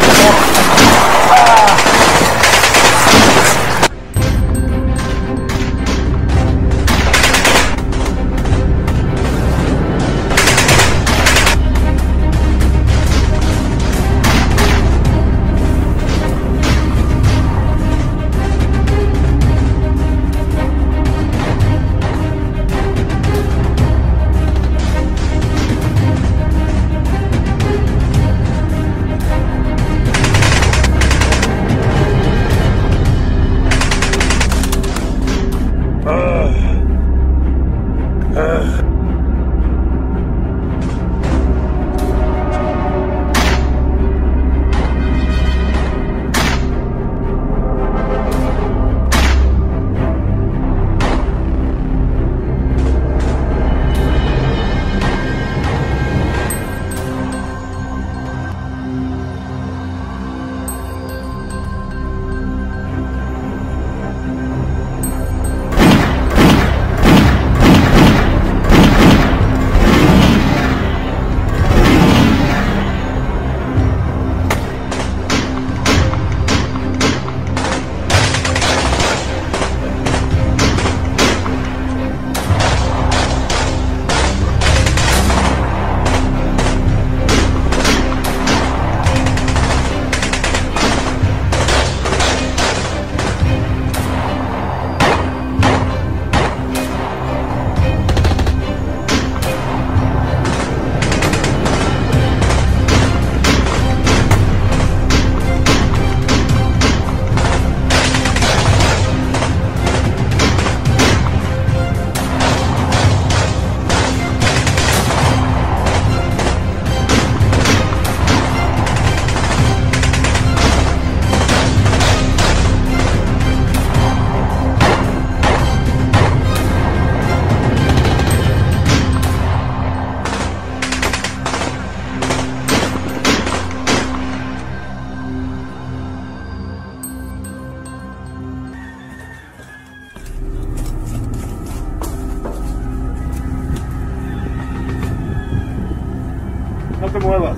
Speaker 19: No te muevas.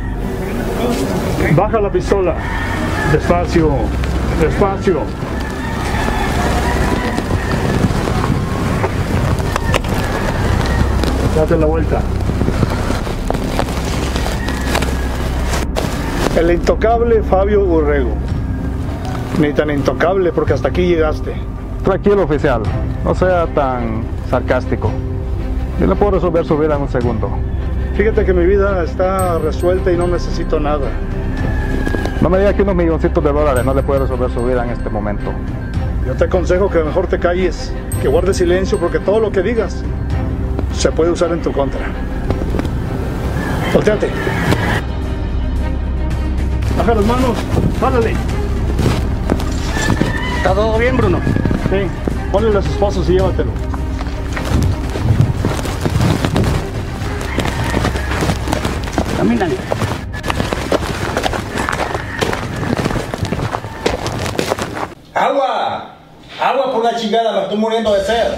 Speaker 19: Baja la pistola. Despacio, despacio. Date la vuelta. El intocable Fabio Urrego. Ni tan intocable porque hasta aquí llegaste.
Speaker 21: Tranquilo, oficial. No sea tan sarcástico. Yo le puedo resolver su vida en un segundo.
Speaker 19: Fíjate que mi vida está resuelta y no necesito nada.
Speaker 3: No me digas que unos milloncitos de dólares no le puede resolver su vida en este momento.
Speaker 19: Yo te aconsejo que mejor te calles, que guardes silencio, porque todo lo que digas se puede usar en tu contra. Volteate. Baja las manos, párale.
Speaker 18: ¿Está todo bien, Bruno?
Speaker 19: Sí, ponle los esposos y llévatelo.
Speaker 18: Caminan.
Speaker 20: ¡Agua! ¡Agua por la chingada! Me estoy muriendo de sed.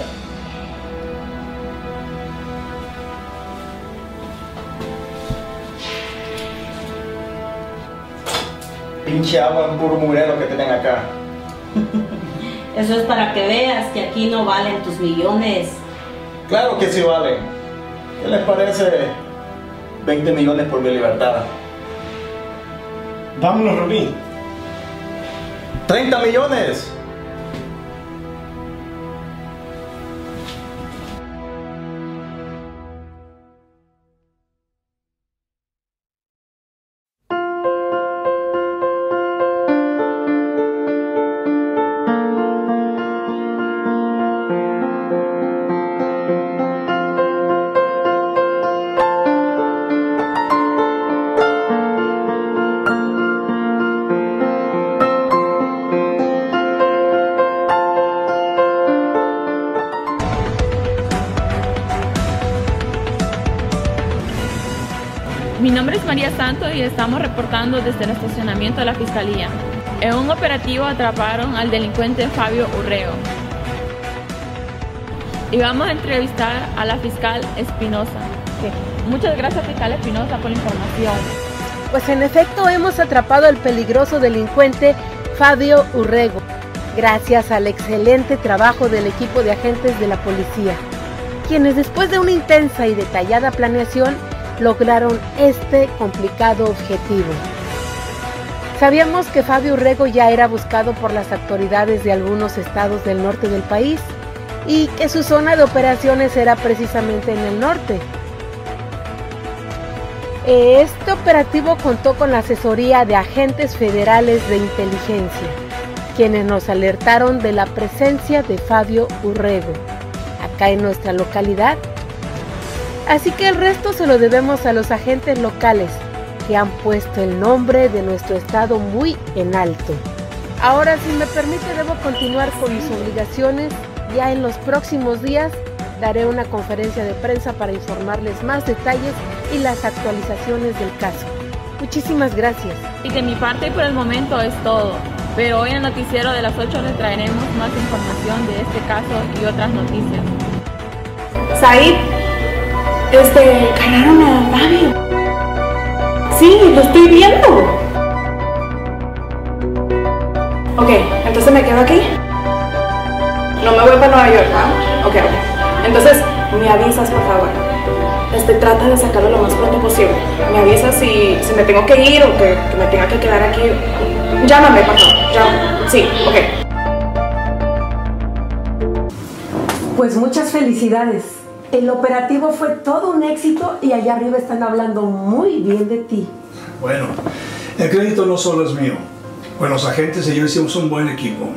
Speaker 20: Pinche agua en puro mugrero que tienen acá.
Speaker 10: Eso es para que veas que aquí no valen tus millones.
Speaker 20: Claro que sí valen. ¿Qué les parece veinte millones por mi libertad?
Speaker 12: Vámonos, Rubí.
Speaker 20: ¡treinta millones!
Speaker 4: Mi nombre es María Santos y estamos reportando desde el estacionamiento de la Fiscalía. En un operativo atraparon al delincuente Fabio Urrego. Y vamos a entrevistar a la fiscal Espinosa. Sí. Muchas gracias, fiscal Espinosa, por la información.
Speaker 7: Pues en efecto hemos atrapado al peligroso delincuente Fabio Urrego, gracias al excelente trabajo del equipo de agentes de la policía, quienes después de una intensa y detallada planeación lograron este complicado objetivo. Sabíamos que Fabio Urrego ya era buscado por las autoridades de algunos estados del norte del país y que su zona de operaciones era precisamente en el norte. Este operativo contó con la asesoría de agentes federales de inteligencia, quienes nos alertaron de la presencia de Fabio Urrego acá en nuestra localidad. Así que el resto se lo debemos a los agentes locales, que han puesto el nombre de nuestro estado muy en alto. Ahora, si me permite, debo continuar con mis obligaciones. Ya en los próximos días daré una conferencia de prensa para informarles más detalles y las actualizaciones del caso. Muchísimas gracias.
Speaker 4: Y de mi parte por el momento es todo, pero hoy en el noticiero de las ocho les traeremos más información de este caso y otras noticias.
Speaker 1: Said, este, ganaron a Fabio. Sí, lo estoy viendo. Ok, entonces me quedo aquí. No me voy para Nueva York, ¿ah? Ok, ok. Entonces, me avisas, por favor. Este, trata de sacarlo lo más pronto posible. Me avisas si, si me tengo que ir o que, que me tenga que quedar aquí. Llámame, por favor. Llámame. Sí, ok.
Speaker 7: Pues muchas felicidades. El operativo fue todo un éxito y allá arriba están hablando muy bien de ti.
Speaker 12: Bueno, el crédito no solo es mío. Pues los agentes y yo hicimos un buen equipo.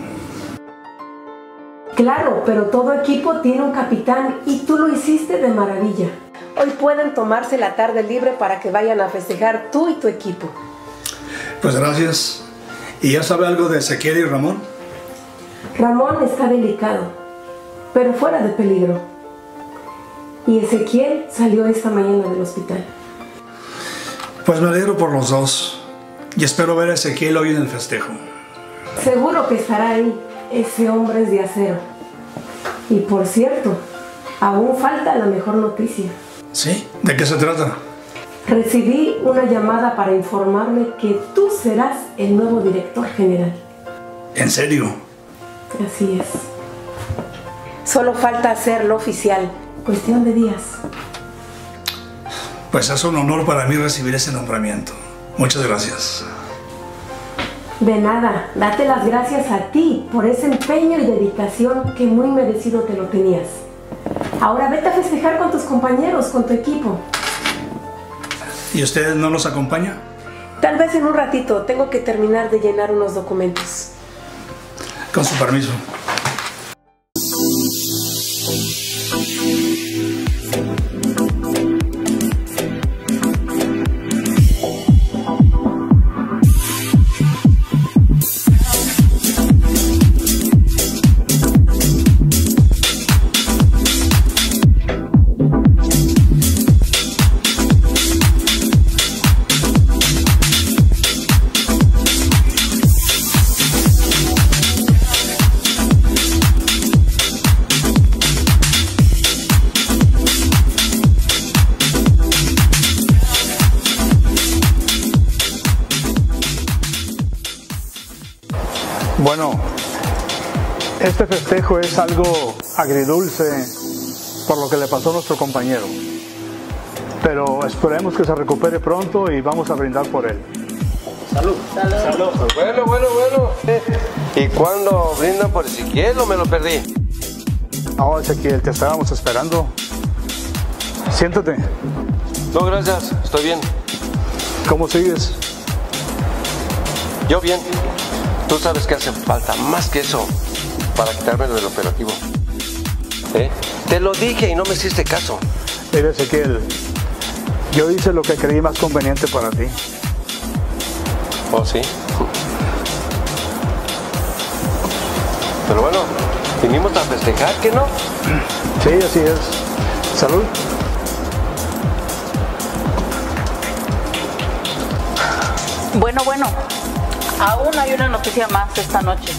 Speaker 7: Claro, pero todo equipo tiene un capitán y tú lo hiciste de maravilla. Hoy pueden tomarse la tarde libre para que vayan a festejar tú y tu equipo.
Speaker 12: Pues gracias. ¿Y ya sabe algo de Ezequiel y Ramón?
Speaker 7: Ramón está delicado, pero fuera de peligro. Y Ezequiel salió esta mañana del hospital.
Speaker 12: Pues me alegro por los dos. Y espero ver a Ezequiel hoy en el festejo.
Speaker 7: Seguro que estará ahí. Ese hombre es de acero. Y por cierto, aún falta la mejor noticia.
Speaker 12: ¿Sí? ¿De qué se trata?
Speaker 7: Recibí una llamada para informarme que tú serás el nuevo director general.
Speaker 12: ¿En serio?
Speaker 7: Así es. Solo falta hacerlo oficial. Cuestión de días.
Speaker 12: Pues es un honor para mí recibir ese nombramiento. Muchas gracias.
Speaker 7: De nada, date las gracias a ti por ese empeño y dedicación que muy merecido te lo tenías. Ahora vete a festejar con tus compañeros, con tu equipo.
Speaker 12: ¿Y usted no los acompaña?
Speaker 7: Tal vez en un ratito. Tengo que terminar de llenar unos documentos.
Speaker 12: Con su permiso.
Speaker 19: Bueno, este festejo es algo agridulce por lo que le pasó a nuestro compañero. Pero esperemos que se recupere pronto y vamos a brindar por él.
Speaker 17: Salud.
Speaker 10: Salud.
Speaker 17: Salud. Bueno, bueno, bueno. ¿Y cuándo brindan por Ezequiel o me lo perdí?
Speaker 19: No, Ezequiel, te estábamos esperando. Siéntate.
Speaker 17: No, gracias. Estoy bien.
Speaker 19: ¿Cómo sigues?
Speaker 17: Yo bien. Tú sabes que hace falta más que eso para quitarme del operativo. ¿Eh? Te lo dije y no me hiciste caso.
Speaker 19: Mira, Ezequiel, yo hice lo que creí más conveniente para ti.
Speaker 17: ¿Oh, sí? Pero bueno, vinimos a festejar, ¿qué no?
Speaker 19: Sí, así es. Salud.
Speaker 11: Bueno, bueno, aún hay una noticia más esta noche.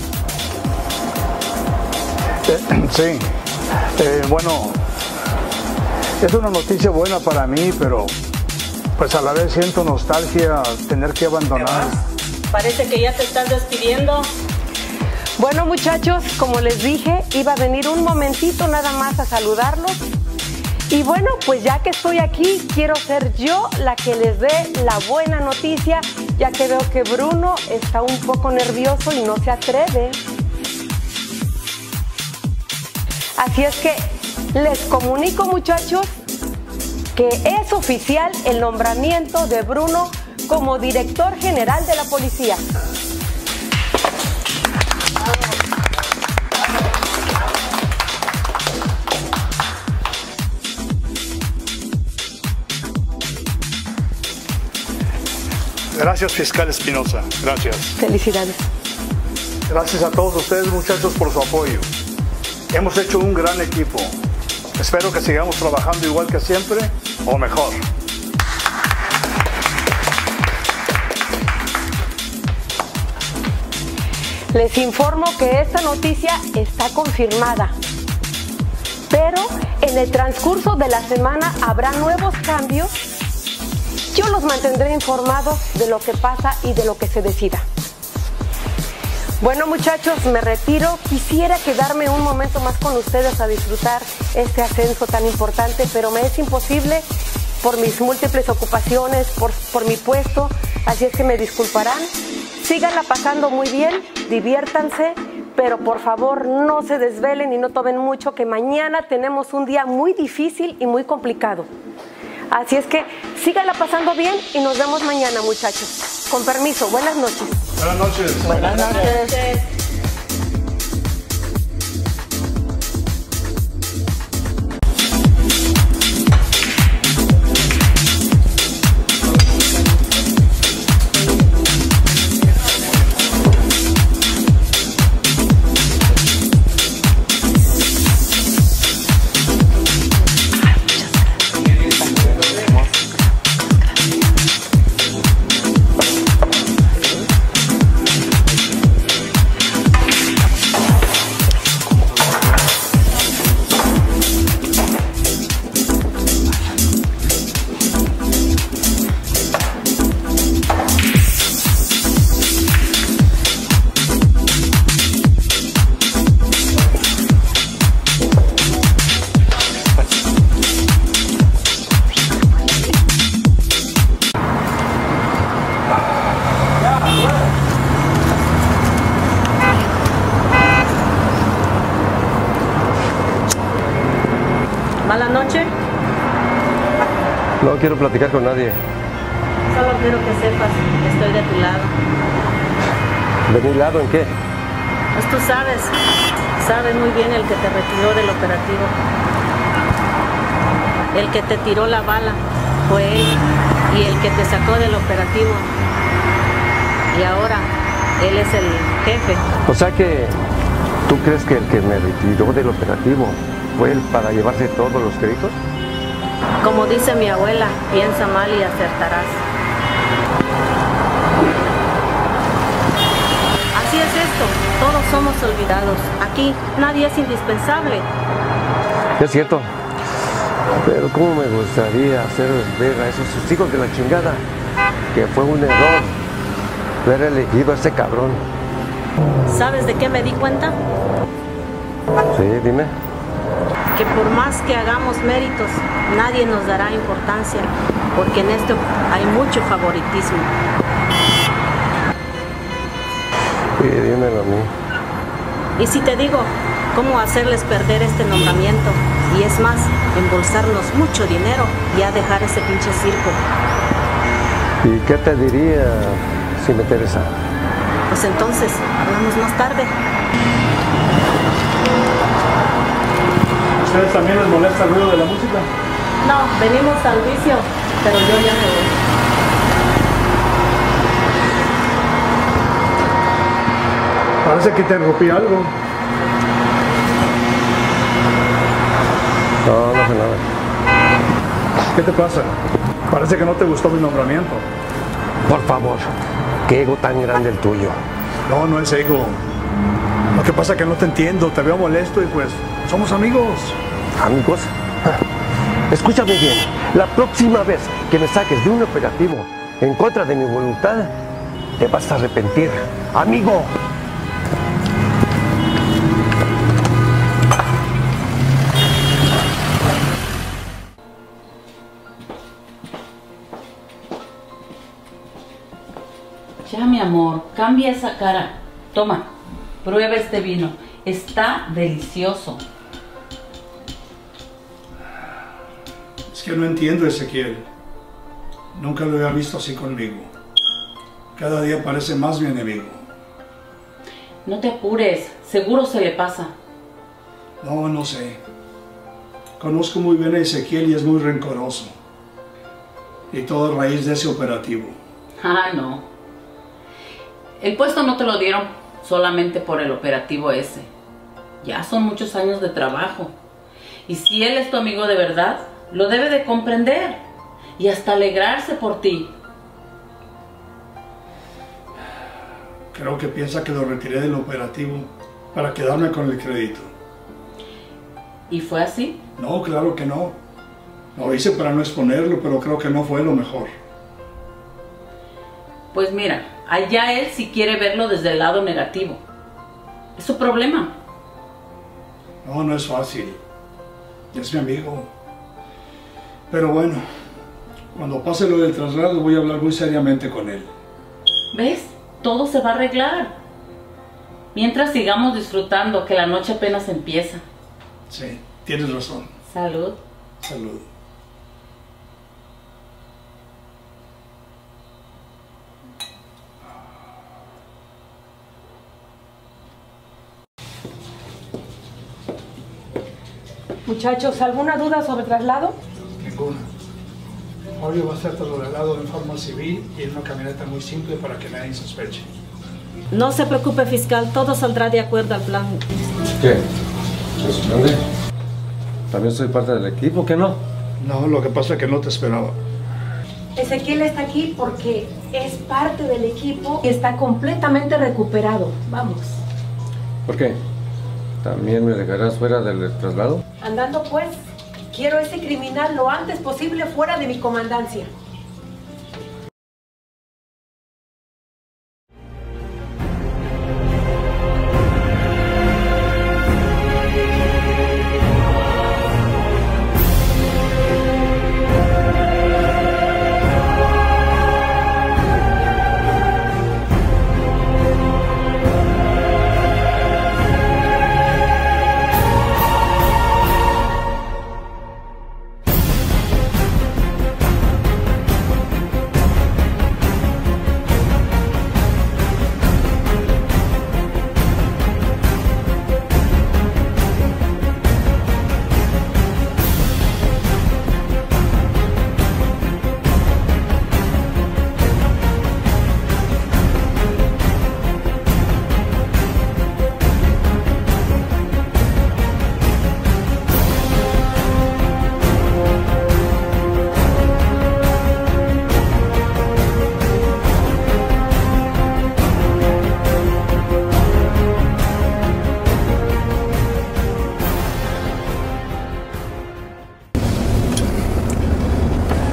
Speaker 19: Eh, sí, eh, bueno, es una noticia buena para mí, pero pues a la vez siento nostalgia tener que abandonar.
Speaker 10: Parece que ya te estás despidiendo.
Speaker 7: Bueno, muchachos, como les dije, iba a venir un momentito nada más a saludarlos. Y bueno, pues ya que estoy aquí, quiero ser yo la que les dé la buena noticia, ya que veo que Bruno está un poco nervioso y no se atreve. Así es que les comunico, muchachos, que es oficial el nombramiento de Bruno como director general de la policía.
Speaker 19: Gracias, fiscal Espinosa. Gracias.
Speaker 7: Felicidades.
Speaker 19: Gracias a todos ustedes, muchachos, por su apoyo. Hemos hecho un gran equipo. Espero que sigamos trabajando igual que siempre o mejor.
Speaker 7: Les informo que esta noticia está confirmada, pero en el transcurso de la semana habrá nuevos cambios. Yo los mantendré informados de lo que pasa y de lo que se decida. Bueno, muchachos, me retiro. Quisiera quedarme un momento más con ustedes a disfrutar este ascenso tan importante, pero me es imposible por mis múltiples ocupaciones, por, por mi puesto, así es que me disculparán. Síganla pasando muy bien, diviértanse, pero por favor no se desvelen y no tomen mucho, que mañana tenemos un día muy difícil y muy complicado. Así es que síganla pasando bien y nos vemos mañana, muchachos. Con permiso, buenas noches.
Speaker 19: Buenas noches.
Speaker 11: Buenas noches.
Speaker 10: ¿Mala noche?
Speaker 17: No quiero platicar con nadie.
Speaker 10: Solo quiero que sepas que estoy de tu lado.
Speaker 17: ¿De mi lado en qué?
Speaker 10: Pues tú sabes, sabes muy bien el que te retiró del operativo. El que te tiró la bala fue él y el que te sacó del operativo. Y ahora él es el jefe.
Speaker 17: O sea que tú crees que el que me retiró del operativo fue él para llevarse todos los créditos.
Speaker 10: Como dice mi abuela, piensa mal y acertarás. Así es esto, todos somos olvidados. Aquí nadie es indispensable.
Speaker 17: Es cierto, pero cómo me gustaría hacerles ver a esos sus hijos de la chingada que fue un error haber elegido a ese cabrón.
Speaker 10: ¿Sabes de qué me di cuenta?
Speaker 17: Sí, dime.
Speaker 10: Que por más que hagamos méritos, nadie nos dará importancia, porque en esto hay mucho favoritismo.
Speaker 17: Sí, dímelo a mí.
Speaker 10: Y si te digo cómo hacerles perder este nombramiento, y es más, embolsarnos mucho dinero y a dejar ese pinche circo.
Speaker 17: ¿Y qué te diría si me interesa?
Speaker 10: Pues entonces, hablamos más tarde.
Speaker 12: ¿Ustedes también les molesta el ruido de la música?
Speaker 10: No, venimos al vicio, pero yo ya me voy.
Speaker 12: Parece que te rompí algo.
Speaker 17: No, no sé nada.
Speaker 12: ¿Qué te pasa? Parece que no te gustó mi nombramiento.
Speaker 17: Por favor, qué ego tan grande el tuyo.
Speaker 12: No, no es ego. Lo que pasa es que no te entiendo, te veo molesto y pues somos amigos.
Speaker 17: ¿Amigos? Escúchame bien, la próxima vez que me saques de un operativo en contra de mi voluntad, te vas a arrepentir, amigo.
Speaker 11: Ya, mi amor, cambia esa cara. Toma, prueba este vino. Está delicioso.
Speaker 12: Es que no entiendo, Ezequiel. Nunca lo había visto así conmigo. Cada día parece más mi enemigo.
Speaker 11: No te apures, seguro se le pasa.
Speaker 12: No, no sé. Conozco muy bien a Ezequiel y es muy rencoroso. Y todo a raíz de ese operativo.
Speaker 11: Ah, no. El puesto no te lo dieron solamente por el operativo ese. Ya son muchos años de trabajo. Y si él es tu amigo de verdad, lo debe de comprender y hasta alegrarse por ti.
Speaker 12: Creo que piensa que lo retiré del operativo para quedarme con el crédito.
Speaker 11: ¿Y fue así?
Speaker 12: No, claro que no. Lo hice para no exponerlo, pero creo que no fue lo mejor.
Speaker 11: Pues mira, allá él si quiere verlo desde el lado negativo. Es su problema.
Speaker 12: No, no es fácil. Es mi amigo. Pero bueno, cuando pase lo del traslado voy a hablar muy seriamente con él.
Speaker 11: ¿Ves? Todo se va a arreglar. Mientras sigamos disfrutando, que la noche apenas empieza.
Speaker 12: Sí, tienes razón.
Speaker 11: Salud.
Speaker 12: Salud.
Speaker 7: Muchachos, ¿alguna duda sobre traslado?
Speaker 12: Ninguna. Fabio va a ser trasladado en forma civil y en una camioneta muy simple para que nadie sospeche.
Speaker 10: No se preocupe, fiscal, todo saldrá de acuerdo al plan.
Speaker 9: ¿Qué? ¿Dónde? ¿También soy parte del equipo? ¿Qué no?
Speaker 12: No, lo que pasa es que no te esperaba.
Speaker 7: Ezequiel está aquí porque es parte del equipo y está completamente recuperado. Vamos.
Speaker 9: ¿Por qué? ¿También me dejarás fuera del traslado?
Speaker 7: Andando pues, quiero a ese criminal lo antes posible fuera de mi comandancia.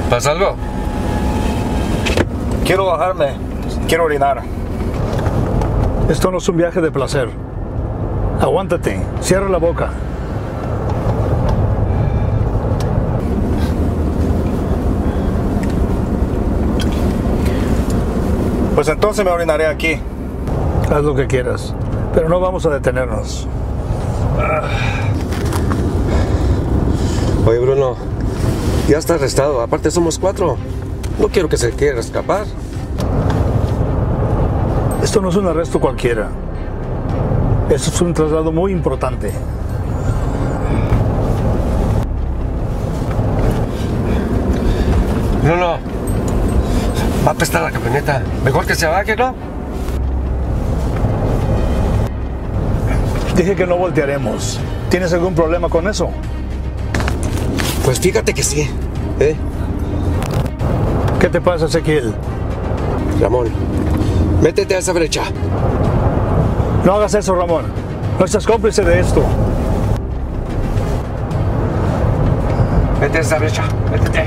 Speaker 17: ¿Pasa algo?
Speaker 19: Quiero bajarme. Quiero orinar. Esto no es un viaje de placer. Aguántate. Cierra la boca. Pues entonces me orinaré aquí. Haz lo que quieras, pero no vamos a detenernos.
Speaker 17: Oye, Bruno, ya está arrestado. Aparte somos cuatro. No quiero que se quiera escapar.
Speaker 19: Esto no es un arresto cualquiera. Esto es un traslado muy importante.
Speaker 17: Bruno, va a apestar la camioneta. Mejor que se baje, ¿no?
Speaker 19: Dije que no voltearemos. ¿Tienes algún problema con eso?
Speaker 17: Pues fíjate que sí, ¿eh?
Speaker 19: ¿Qué te pasa, Ezequiel?
Speaker 17: Ramón, métete a esa brecha.
Speaker 19: No hagas eso, Ramón. No seas cómplice de esto.
Speaker 17: Vete a esa brecha, métete.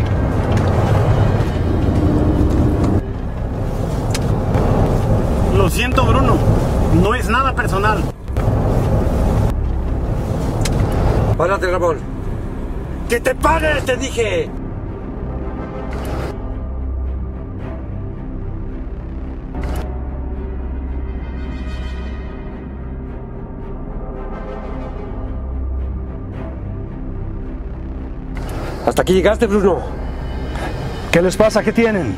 Speaker 18: Lo siento, Bruno. No es nada personal.
Speaker 17: Párate, Ramón. ¡Que te pares, te dije! Hasta aquí llegaste, Bruno.
Speaker 19: ¿Qué les pasa? ¿Qué tienen?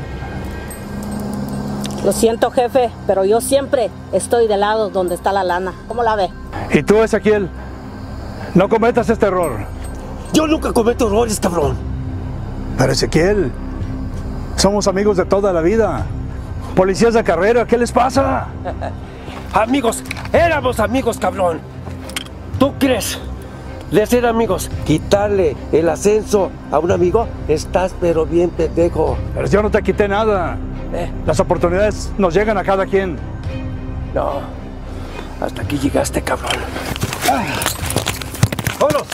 Speaker 10: Lo siento, jefe, pero yo siempre estoy del lado donde está la lana. ¿Cómo la ve?
Speaker 19: ¿Y tú, Ezequiel? No cometas este error.
Speaker 17: Yo nunca cometo errores, cabrón.
Speaker 19: Pero Ezequiel, somos amigos de toda la vida. Policías de carrera, ¿qué les pasa?
Speaker 17: Amigos, éramos amigos, cabrón. ¿Tú crees de ser amigos quitarle el ascenso a un amigo? Estás pero bien pendejo.
Speaker 19: Pero yo no te quité nada.
Speaker 17: ¿Eh?
Speaker 19: Las oportunidades nos llegan a cada quien.
Speaker 17: No, hasta aquí llegaste, cabrón. ¡Ah! ¡Vámonos!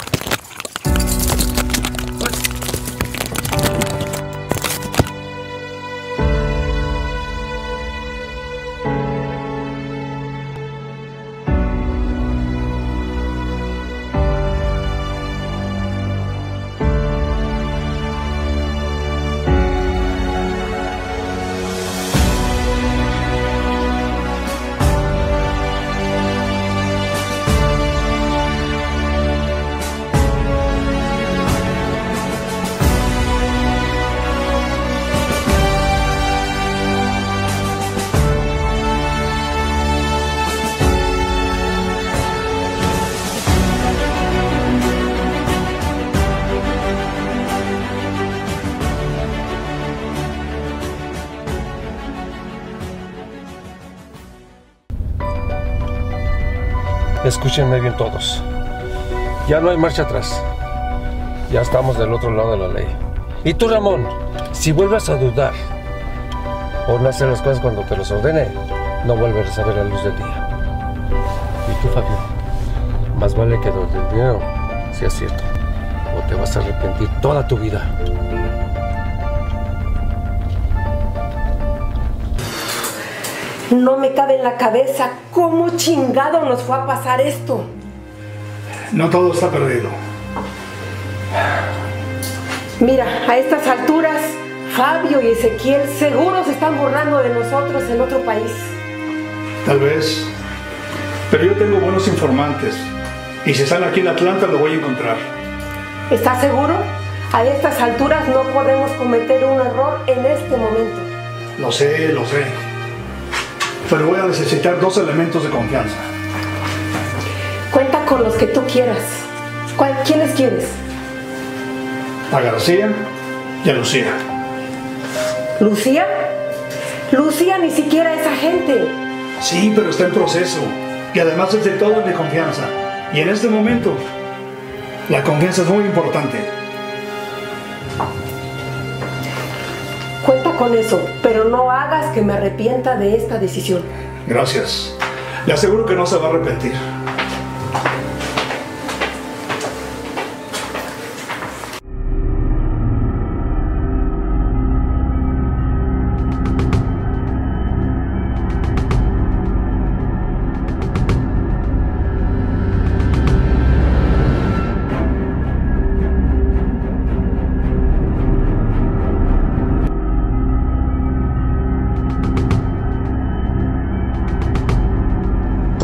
Speaker 17: Escúchenme bien todos. Ya no hay marcha atrás. Ya estamos del otro lado de la ley. Y tú, Ramón, si vuelves a dudar o no hacer las cosas cuando te los ordene, no vuelves a ver la luz del día. Y tú, Fabio, más vale que lo del dinero sea cierto, o te vas a arrepentir toda tu vida.
Speaker 7: No me cabe en la cabeza cómo chingado nos fue a pasar esto.
Speaker 19: No todo está perdido.
Speaker 7: Mira, a estas alturas, Fabio y Ezequiel seguro se están burlando de nosotros en otro país.
Speaker 19: Tal vez. Pero yo tengo buenos informantes. Y si están aquí en Atlanta, lo voy a encontrar.
Speaker 7: ¿Estás seguro? A estas alturas no podemos cometer un error en este momento.
Speaker 19: Lo sé, lo sé. Pero voy a necesitar dos elementos de confianza.
Speaker 7: Cuenta con los que tú quieras. ¿Cuál, ¿Quiénes quieres?
Speaker 19: A García y a Lucía.
Speaker 7: ¿Lucía? Lucía ni siquiera es agente.
Speaker 19: Sí, pero está en proceso. Y además es de todo de confianza. Y en este momento, la confianza es muy importante.
Speaker 7: Cuenta con eso, pero no hagas que me arrepienta de esta decisión.
Speaker 19: Gracias. Le aseguro que no se va a arrepentir.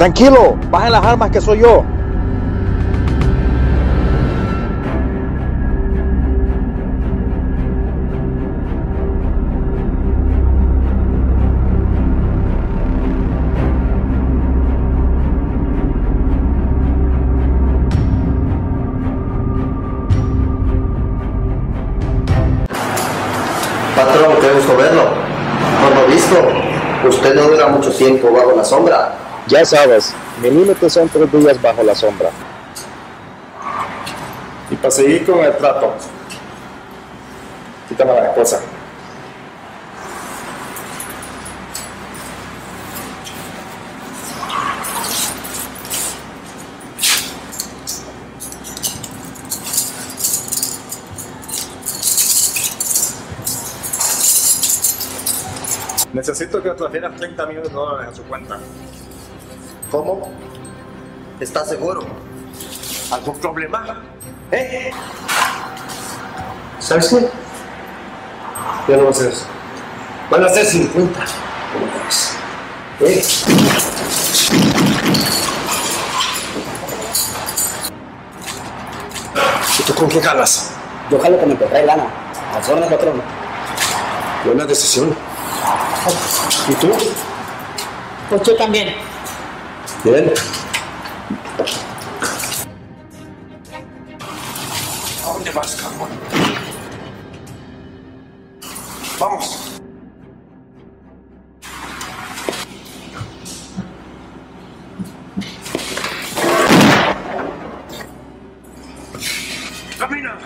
Speaker 21: Tranquilo, bajen las armas que soy yo.
Speaker 22: Patrón, qué gusto verlo. Por lo visto, usted no dura mucho tiempo bajo la sombra.
Speaker 21: Ya sabes, mi límite son tres días bajo la sombra.
Speaker 3: Y para seguir con el trato, quítame a la esposa. Necesito que transfieras treinta millones de dólares a su cuenta.
Speaker 22: ¿Cómo? ¿Estás seguro?
Speaker 15: ¿Algún problema? ¿Eh?
Speaker 22: ¿Sabes qué?
Speaker 15: Yo no voy a hacer eso. Van a ser cincuenta. ¿Cómo ves? ¿Eh? ¿Y tú con qué jalas?
Speaker 18: Yo jalo con mi te trae lana. Al zorro, patrón.
Speaker 15: Buena decisión. ¿Y tú?
Speaker 18: Pues yo también.
Speaker 15: Bien. ¿A dónde vas, cabrón? Vamos. Camina.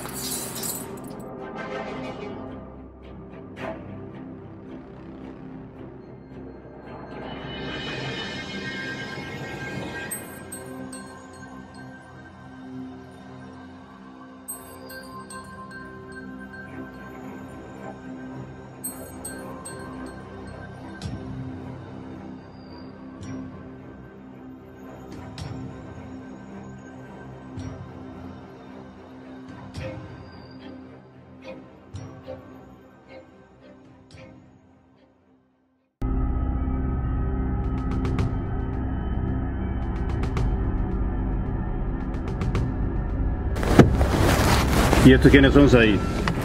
Speaker 20: ¿Y estos quiénes son, Said?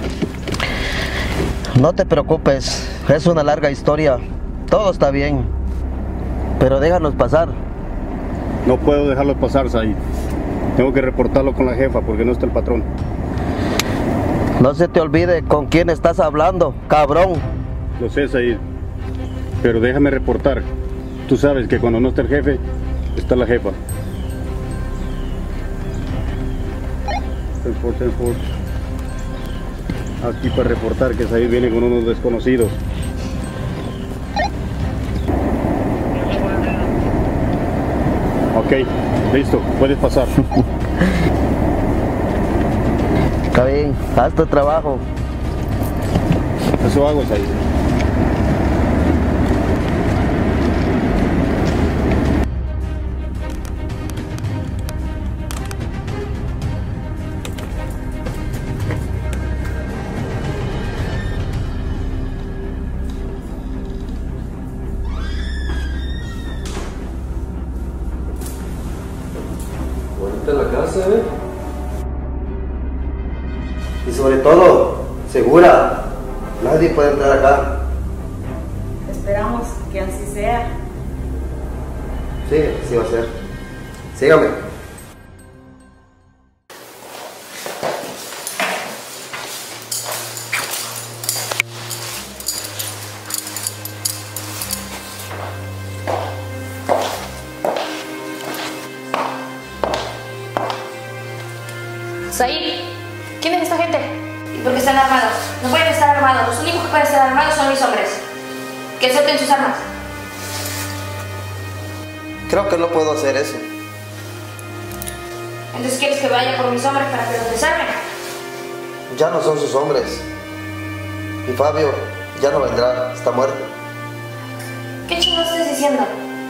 Speaker 22: No te preocupes, es una larga historia. Todo está bien. Pero déjanos pasar.
Speaker 20: No puedo dejarlos pasar, Said. Tengo que reportarlo con la jefa porque no está el patrón.
Speaker 22: No se te olvide con quién estás hablando, cabrón.
Speaker 20: Lo sé, Said. Pero déjame reportar. Tú sabes que cuando no está el jefe, está la jefa. Aquí para reportar que Said viene con unos desconocidos. Ok, listo, puedes pasar.
Speaker 22: Está bien, haz tu trabajo.
Speaker 20: Eso hago, Said.
Speaker 21: La casa, ¿eh?
Speaker 22: Y sobre todo, segura. Nadie puede entrar acá.
Speaker 10: Esperamos que así sea.
Speaker 22: Sí, sí va a ser. Sígame.
Speaker 1: Said, ¿quién es esta gente? ¿Y por qué están armados? No pueden estar armados. Los únicos que pueden estar armados son mis hombres. Que suelten sus armas.
Speaker 22: Creo que no puedo hacer eso.
Speaker 1: Entonces, ¿quieres que vaya por mis hombres para que los desarmen?
Speaker 22: Ya no son sus hombres. Y Fabio ya no vendrá, está muerto.
Speaker 1: ¿Qué chingados estás diciendo?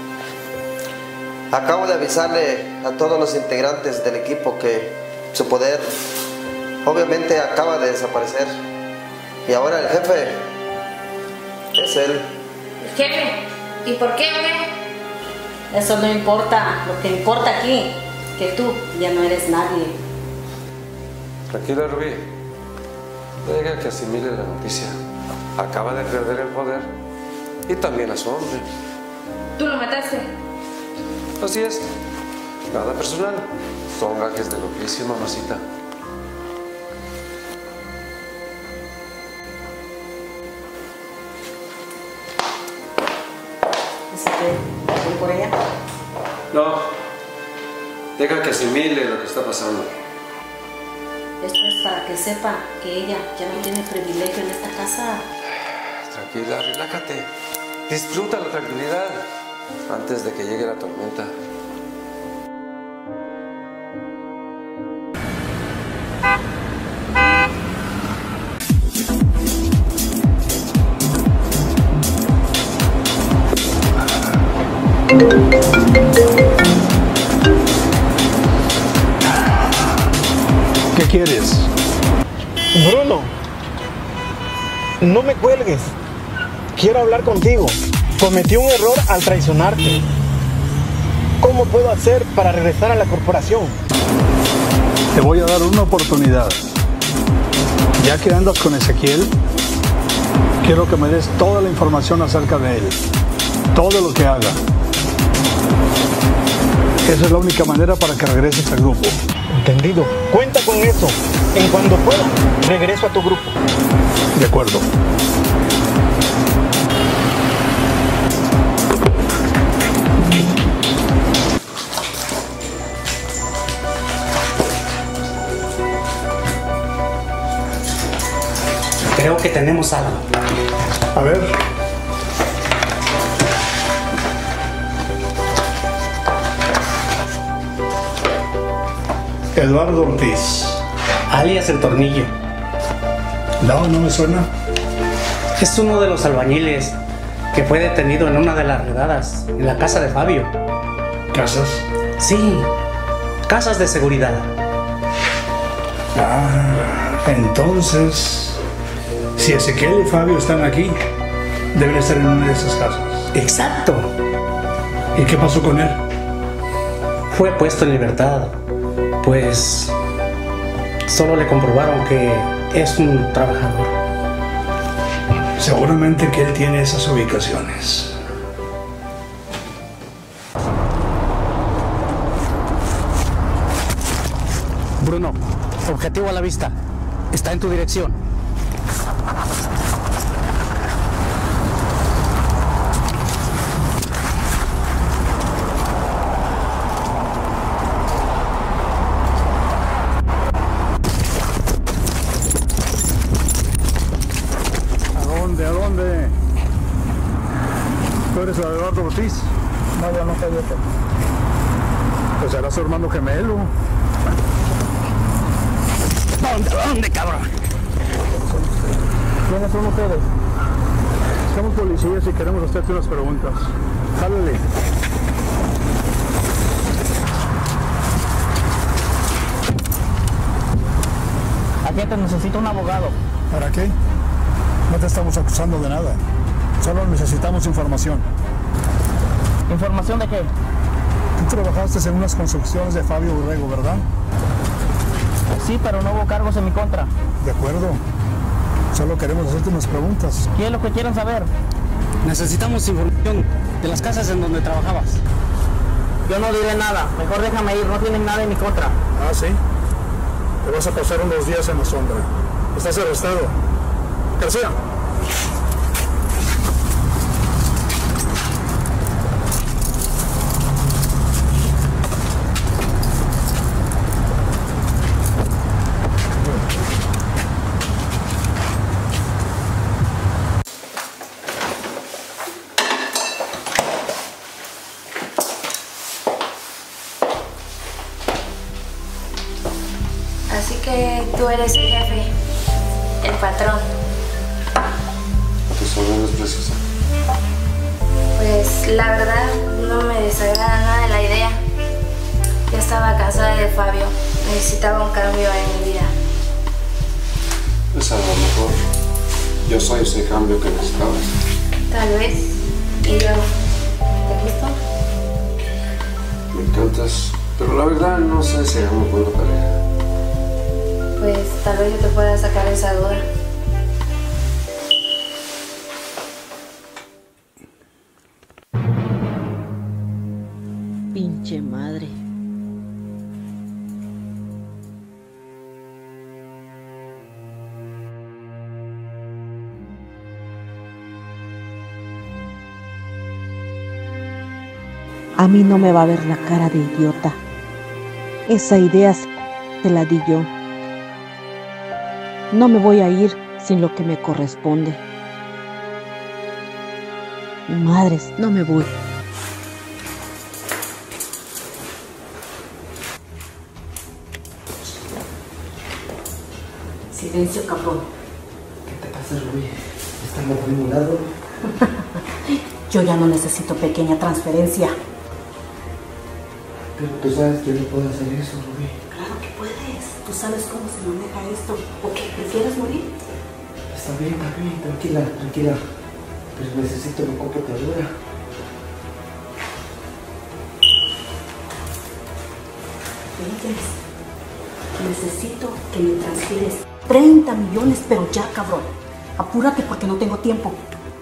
Speaker 22: Acabo de avisarle a todos los integrantes del equipo que su poder obviamente acaba de desaparecer. Y ahora el jefe es él.
Speaker 1: ¿El jefe? ¿Y por qué, hombre?
Speaker 10: Eso no importa. Lo que importa aquí, que tú ya no eres nadie.
Speaker 17: Tranquila, Rubí. Deja que asimile la noticia. Acaba de perder el poder y también a su hombre.
Speaker 1: ¿Tú lo mataste?
Speaker 17: Así es. Nada personal. Son gajes del oficio, mamacita.
Speaker 10: ¿Voy por ella?
Speaker 17: No. Deja que asimile lo que está pasando.
Speaker 10: Esto es para que sepa que ella ya no tiene privilegio en esta casa.
Speaker 17: Tranquila, relájate. Disfruta la tranquilidad antes de que llegue la tormenta.
Speaker 19: ¿Qué quieres?
Speaker 5: Bruno, no me cuelgues. Quiero hablar contigo. Cometí un error al traicionarte. ¿Cómo puedo hacer para regresar a la corporación?
Speaker 19: Te voy a dar una oportunidad. Ya que andas con Ezequiel, quiero que me des toda la información acerca de él. Todo lo que haga. Esa es la única manera para que regreses al grupo.
Speaker 5: Entendido. Cuenta con eso. En cuanto pueda, regreso a tu grupo.
Speaker 19: De acuerdo.
Speaker 18: Creo que tenemos algo.
Speaker 19: A ver. Eduardo Ortiz.
Speaker 18: Alias El Tornillo.
Speaker 19: No, no me suena.
Speaker 18: Es uno de los albañiles que fue detenido en una de las redadas en la casa de Fabio.
Speaker 19: ¿Casas?
Speaker 18: Sí, casas de seguridad.
Speaker 19: Ah, entonces, si Ezequiel y Fabio están aquí, deben estar en una de esas casas.
Speaker 18: Exacto.
Speaker 19: ¿Y qué pasó con él?
Speaker 18: Fue puesto en libertad, pues solo le comprobaron que es un trabajador.
Speaker 19: Seguramente que él tiene esas ubicaciones.
Speaker 18: Bruno, objetivo a la vista. Está en tu dirección.
Speaker 19: ¿A dónde? ¿Tú eres la de Eduardo Ortiz?
Speaker 5: No, yo no soy ese.
Speaker 19: Pues será su hermano gemelo.
Speaker 18: ¿Dónde? ¿Dónde, cabrón?
Speaker 5: ¿Quiénes son ustedes?
Speaker 19: Somos policías y queremos hacerte unas preguntas. Jálale.
Speaker 5: Agente, necesito un abogado.
Speaker 19: ¿Para qué? No te estamos acusando de nada. Solo necesitamos información.
Speaker 5: ¿Información de qué?
Speaker 19: Tú trabajaste en unas construcciones de Fabio Urrego, ¿verdad?
Speaker 5: Sí, pero no hubo cargos en mi contra.
Speaker 19: De acuerdo. Solo queremos hacerte unas preguntas.
Speaker 5: ¿Qué es lo que quieren saber?
Speaker 18: Necesitamos información de las casas en donde trabajabas.
Speaker 5: Yo no diré nada. Mejor déjame ir. No tienen nada en mi contra.
Speaker 19: Ah, ¿sí? Te vas a pasar unos días en la sombra. Estás arrestado. García.
Speaker 1: Así que tú eres el jefe, el patrón.
Speaker 17: Tus órdenes, preciosa.
Speaker 1: Pues la verdad no me desagrada nada la idea. Ya estaba cansada de Fabio. Necesitaba un cambio en mi vida.
Speaker 17: Pues a lo mejor yo soy ese cambio que necesitabas.
Speaker 1: Tal vez. ¿Y yo? ¿Te gusto?
Speaker 17: cantas, pero la verdad no sé si seamos buena pareja.
Speaker 1: Pues tal vez yo te pueda sacar esa duda.
Speaker 10: Pinche madre. A mí no me va a ver la cara de idiota. Esa idea se la di yo. No me voy a ir sin lo que me corresponde. Madres, no me voy. Silencio, cabrón.
Speaker 18: ¿Qué te pasa, Rubí? ¿Estamos muy mulados?
Speaker 10: Yo ya no necesito pequeña transferencia.
Speaker 18: Pero tú sabes que no puedo hacer eso, Rubí.
Speaker 10: Claro que puedes. Tú sabes cómo se maneja esto. ¿O qué? ¿Prefieres morir?
Speaker 18: Está bien, está bien. Tranquila, tranquila. Pero necesito mi computadora.
Speaker 10: ¿Entiendes? Necesito que me transfieres treinta millones, pero ya, cabrón. Apúrate porque no tengo tiempo.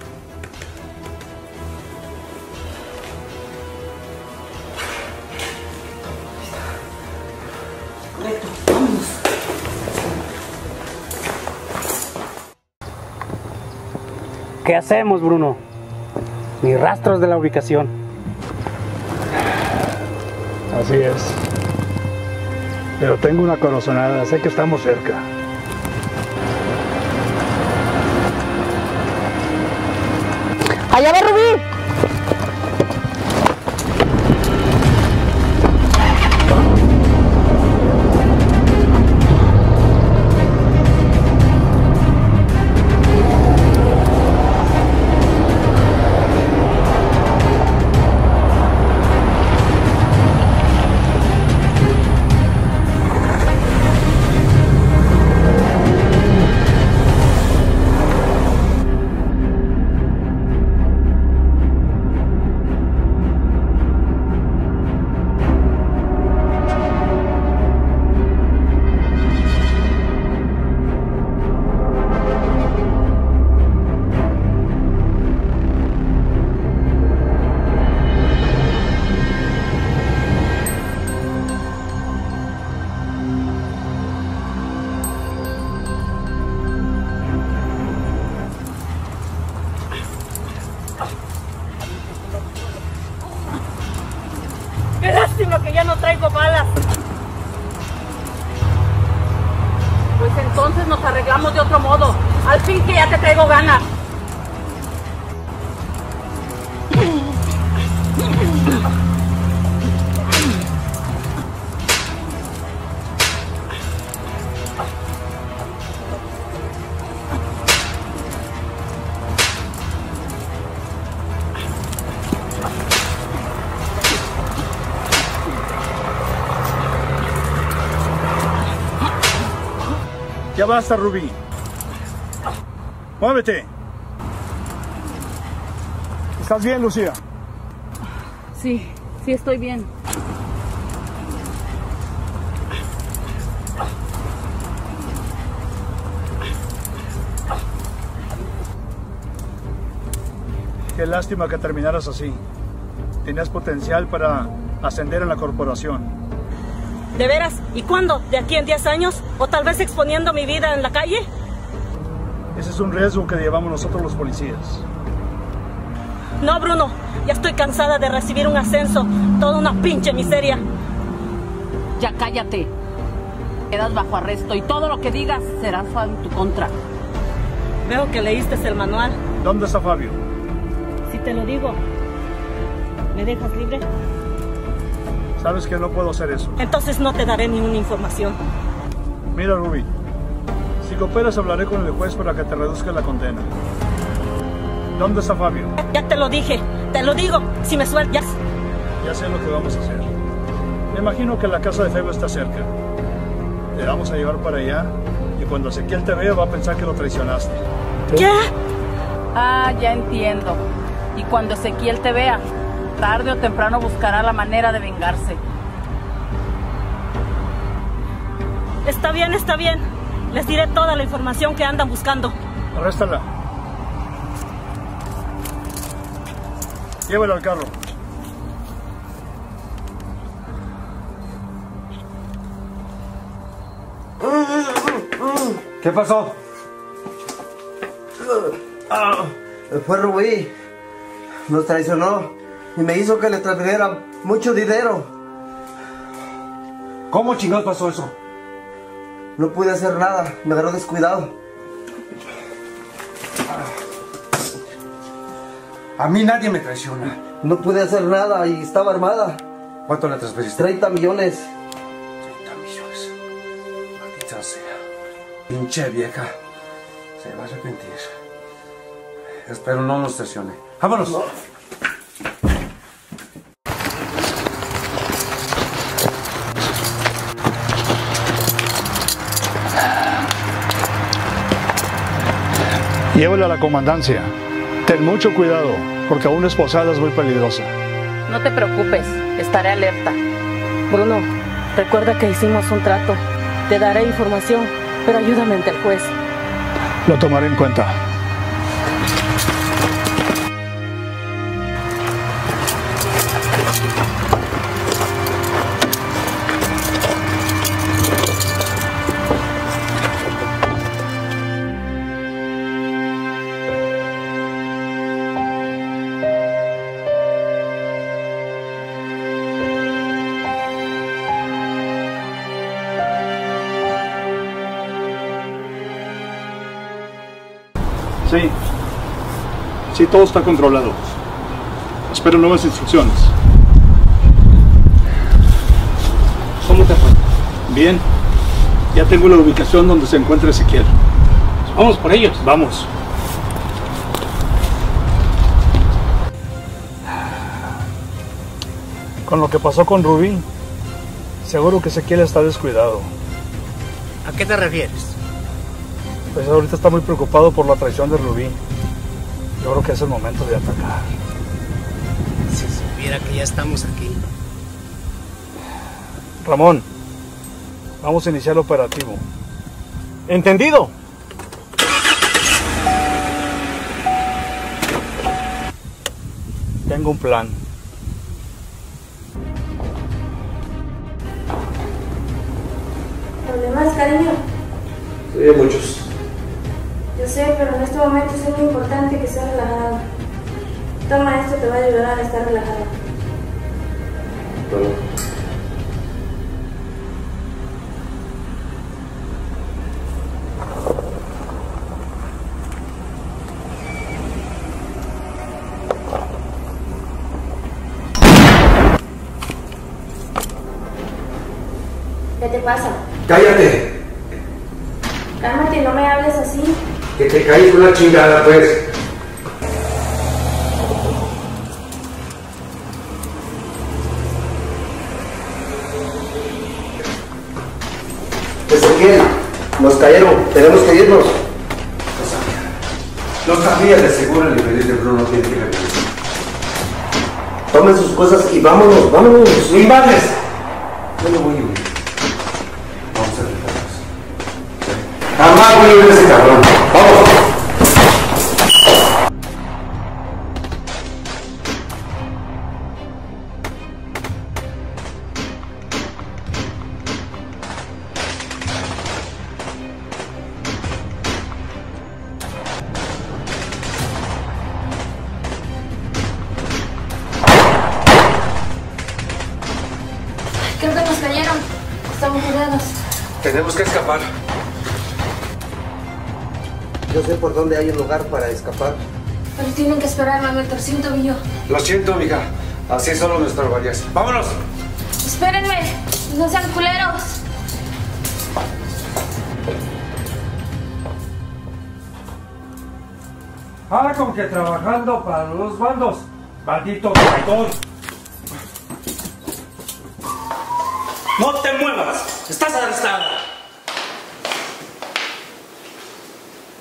Speaker 10: Correcto, vámonos.
Speaker 18: ¿Qué hacemos, Bruno? Ni rastros de la ubicación.
Speaker 12: Así es. Pero tengo una corazonada, sé que estamos cerca.
Speaker 10: ¡Allá va Rubí! ¡Qué lástima que ya no traigo balas! Pues entonces nos arreglamos de otro modo. Al fin que ya te traigo ganas.
Speaker 12: Ya basta, Rubí. Muévete. ¿Estás bien, Lucía?
Speaker 10: Sí, sí estoy bien.
Speaker 12: Qué lástima que terminaras así. Tenías potencial para ascender en la corporación.
Speaker 10: ¿De veras? ¿Y cuándo? ¿De aquí en diez años? ¿O tal vez exponiendo mi vida en la calle?
Speaker 12: Ese es un riesgo que llevamos nosotros los policías.
Speaker 10: No, Bruno. Ya estoy cansada de recibir un ascenso. Toda una pinche miseria. Ya cállate. Quedas bajo arresto y todo lo que digas será en tu contra. Veo que leíste el manual.
Speaker 12: ¿Dónde está Fabio?
Speaker 10: Si te lo digo, ¿me dejas libre?
Speaker 12: Sabes que no puedo hacer eso.
Speaker 10: Entonces no te daré ninguna información.
Speaker 12: Mira, Rubí, si cooperas hablaré con el juez para que te reduzca la condena. ¿Dónde está Fabio?
Speaker 10: Ya te lo dije, te lo digo, si me sueltas.
Speaker 12: Ya sé lo que vamos a hacer. Me imagino que la casa de Fabio está cerca. Te vamos a llevar para allá y cuando Ezequiel te vea va a pensar que lo traicionaste.
Speaker 10: ¿Qué?
Speaker 11: Ah, ya entiendo. Y cuando Ezequiel te vea, Tarde o temprano buscará la manera de vengarse.
Speaker 10: Está bien, está bien. Les diré toda la información que andan buscando.
Speaker 12: Arréstala. Llévalo al carro.
Speaker 9: ¿Qué pasó?
Speaker 22: Ah, fue Rubí. Nos traicionó y me hizo que le transfiriera mucho dinero.
Speaker 9: ¿Cómo chingados pasó eso?
Speaker 22: No pude hacer nada, me agarró descuidado.
Speaker 9: A mí nadie me traiciona.
Speaker 22: No pude hacer nada y estaba armada.
Speaker 9: ¿Cuánto le transferiste?
Speaker 22: treinta millones.
Speaker 9: treinta millones. Maldita sea. Pinche vieja. Se va a arrepentir. Espero no nos traicione. ¡Vámonos! No.
Speaker 12: Llévalo a la comandancia. Ten mucho cuidado, porque aún esposada es muy peligrosa.
Speaker 10: No te preocupes, estaré alerta. Bruno, recuerda que hicimos un trato. Te daré información, pero ayúdame ante el juez.
Speaker 12: Lo tomaré en cuenta. Sí. Sí, todo está controlado. Espero nuevas instrucciones. ¿Cómo te fue? Bien. Ya tengo la ubicación donde se encuentra Ezequiel. Vamos por ellos. Vamos. Con lo que pasó con Rubí, seguro que Ezequiel está descuidado.
Speaker 18: ¿A qué te refieres?
Speaker 12: Pues ahorita está muy preocupado por la traición de Rubí. Yo creo que es el momento de atacar.
Speaker 18: Si supiera que ya estamos aquí.
Speaker 12: Ramón, vamos a iniciar el operativo. ¿Entendido? Tengo un plan.
Speaker 6: ¿Problemas, cariño?
Speaker 9: Sí, muchos.
Speaker 6: Yo sé, pero en este momento es muy importante que estés relajado. Toma, esto te va a ayudar a estar relajado.
Speaker 9: Bueno.
Speaker 6: ¿Qué te pasa?
Speaker 9: ¡Cállate!
Speaker 6: Cálmate, no me hables así.
Speaker 9: Que te caí con la chingada, pues.
Speaker 22: Ezequiel, nos cayeron, tenemos que irnos.
Speaker 9: No sabía, de seguro el infeliz de Bruno tiene que ver.
Speaker 22: Tomen sus cosas y vámonos, vámonos.
Speaker 9: ¡No invades! Yo no voy a huir. Vamos a dejarnos. Jamás voy a huir de ese cabrón. ¡Vamos!
Speaker 6: Creo que nos cayeron. Estamos rodeados.
Speaker 9: Tenemos que escapar.
Speaker 22: Yo sé por dónde hay un lugar para escapar.
Speaker 6: Pero tienen que esperarme, me torcí un tobillo.
Speaker 9: Lo siento, mija. Así son los nuestros varias. ¡Vámonos!
Speaker 6: Espérenme, no sean culeros.
Speaker 17: Ah, con que trabajando para los dos bandos. Maldito traidor.
Speaker 18: ¡No te muevas! ¡Estás arrestada!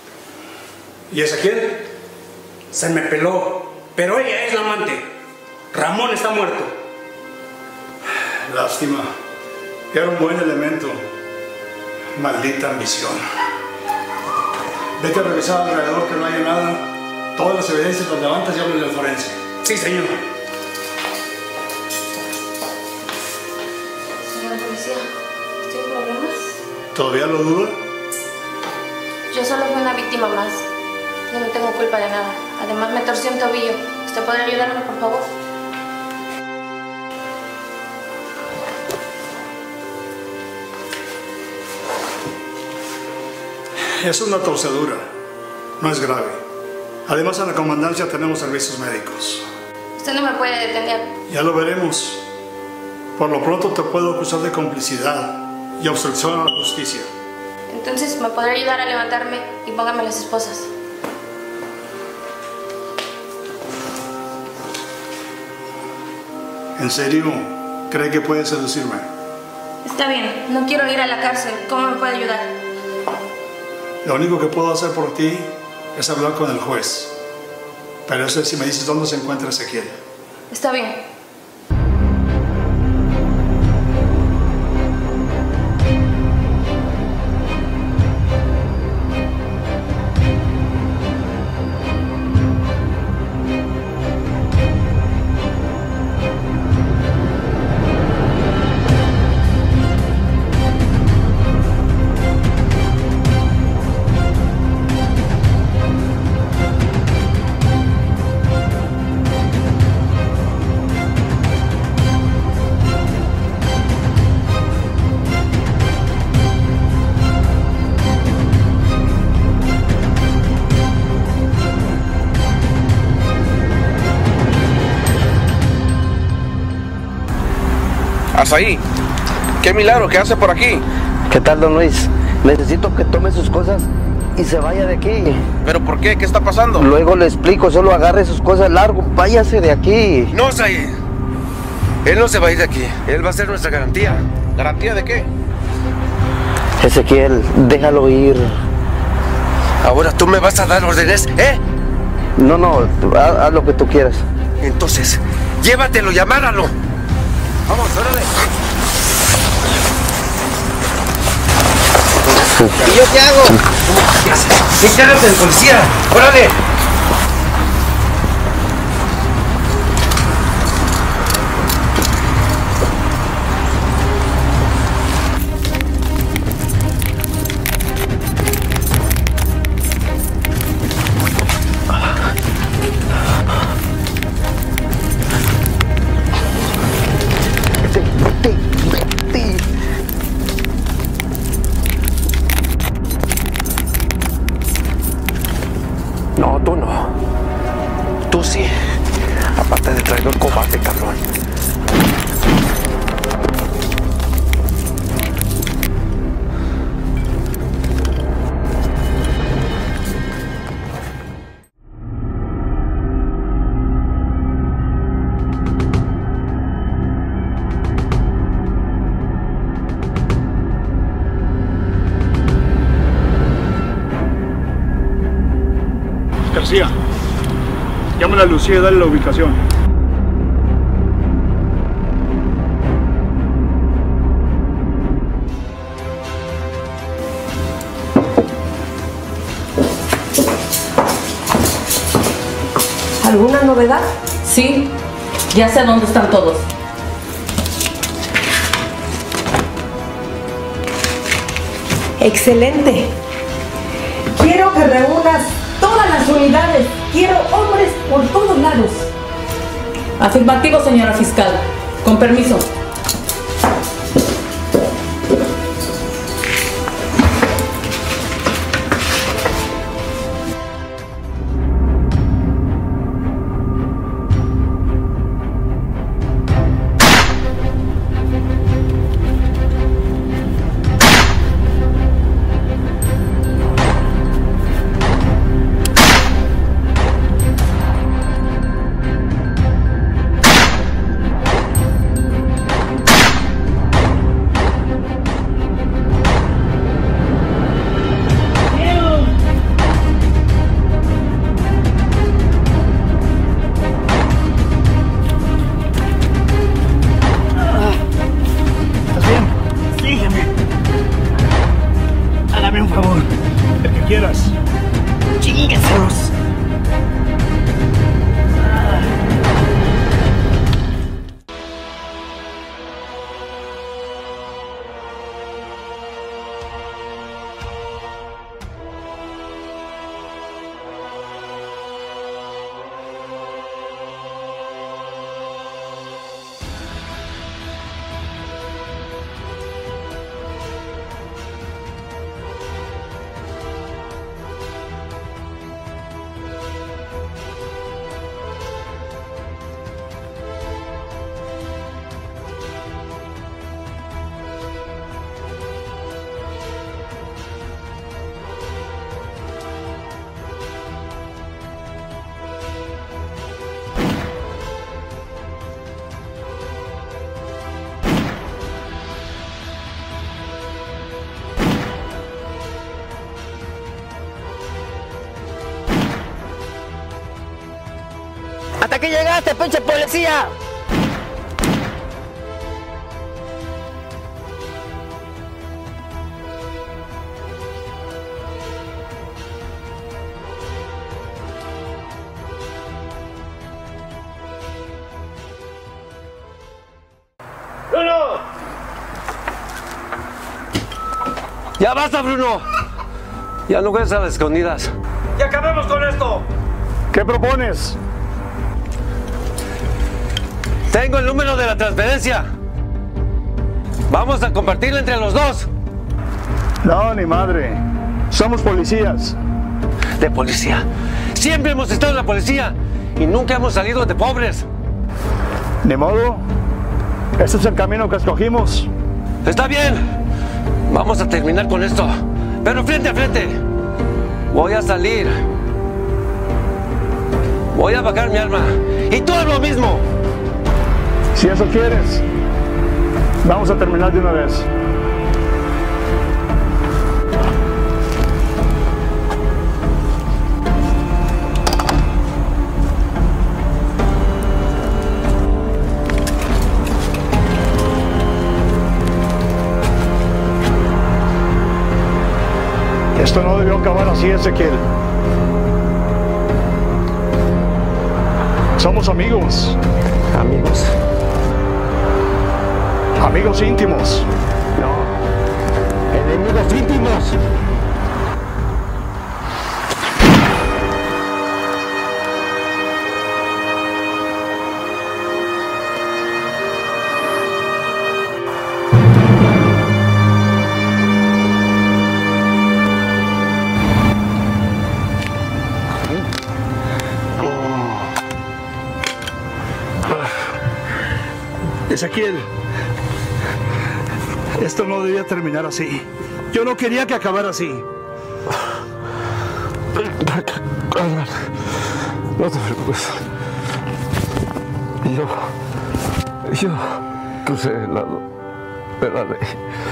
Speaker 12: ¿Y Ezequiel?
Speaker 18: Se me peló, pero ella es la amante.
Speaker 12: Ramón está muerto. Lástima. Era un buen elemento. Maldita ambición. Vete a revisar alrededor que no haya nada. Todas las evidencias las levantas y hablas del forense. Sí, señor.
Speaker 6: Señora policía, ¿tiene problemas?
Speaker 12: ¿Todavía lo duda?
Speaker 6: Yo solo fui una víctima más. Yo no tengo culpa de nada. Además me torció un tobillo. ¿Usted podría ayudarme, por favor?
Speaker 12: Es una torcedura. No es grave. Además, en la comandancia tenemos servicios médicos.
Speaker 6: Usted no me puede detener.
Speaker 12: Ya lo veremos. Por lo pronto te puedo acusar de complicidad y obstrucción a la justicia.
Speaker 6: Entonces, ¿me podrá ayudar a levantarme y póngame las esposas?
Speaker 12: ¿En serio? ¿Cree que puede seducirme?
Speaker 6: Está bien, no quiero ir a la cárcel. ¿Cómo me puede ayudar?
Speaker 12: Lo único que puedo hacer por ti es hablar con el juez. Pero eso es si me dices dónde se encuentra Ezequiel.
Speaker 6: Está bien.
Speaker 17: Azaí, qué milagro que hace por aquí.
Speaker 21: ¿Qué tal, don Luis? Necesito que tome sus cosas y se vaya de aquí.
Speaker 17: ¿Pero por qué? ¿Qué está pasando?
Speaker 21: Luego le explico, solo agarre sus cosas largo, váyase de aquí.
Speaker 17: No, Azaí. Él no se va a ir de aquí. Él va a ser nuestra garantía. ¿Garantía de qué?
Speaker 21: Ezequiel, déjalo ir.
Speaker 17: Ahora tú me vas a dar órdenes, ¿eh?
Speaker 21: No, no, haz, haz lo que tú quieras.
Speaker 17: Entonces, llévatelo y amárralo. Vamos, órale.
Speaker 21: ¿Y yo qué hago?
Speaker 17: ¿Qué haces? Encárgate del policía. ¡Órale!
Speaker 21: No, tú no. Tú sí. Aparte de traidor cobarde, cabrón.
Speaker 12: García, llámale a Lucía y dale la ubicación.
Speaker 10: ¿Alguna novedad? Sí, ya sé dónde están todos.
Speaker 7: Excelente. Quiero que reúnas todas las unidades. Quiero hombres por todos lados.
Speaker 10: Afirmativo, señora fiscal. Con permiso.
Speaker 13: ¿Hasta qué llegaste, pinche policía?
Speaker 17: ¡Bruno! ¡Ya basta, Bruno! Ya no juegues a las escondidas. ¡Ya acabemos con esto!
Speaker 12: ¿Qué propones?
Speaker 17: Tengo el número de la transferencia. Vamos a compartirla entre los dos.
Speaker 12: No, ni madre. Somos policías.
Speaker 17: ¿De policía? Siempre hemos estado en la policía y nunca hemos salido de pobres.
Speaker 12: Ni modo. Ese es el camino que escogimos.
Speaker 17: Está bien. Vamos a terminar con esto. Pero frente a frente. Voy a salir. Voy a bajar mi arma. Y tú haz lo mismo.
Speaker 12: Si eso quieres, vamos a terminar de una vez. Esto no debió acabar así, Ezequiel. Somos amigos.
Speaker 17: Amigos.
Speaker 12: Amigos íntimos.
Speaker 17: No. Enemigos íntimos.
Speaker 12: Ezequiel, esto no debía terminar así. Yo no quería que acabara así.
Speaker 17: No te preocupes. Yo... Yo crucé el lado de la ley.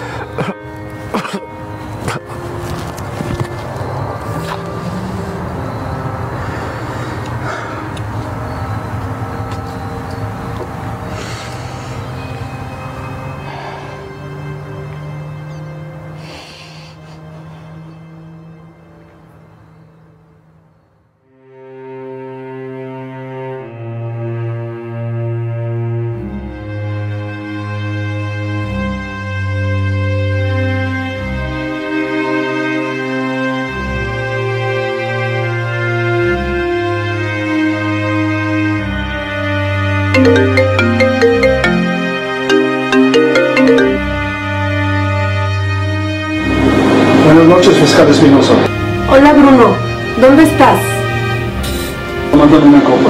Speaker 12: Buenas noches, fiscal Espinosa.
Speaker 7: Hola, Bruno. ¿Dónde estás?
Speaker 12: Tomándole una copa.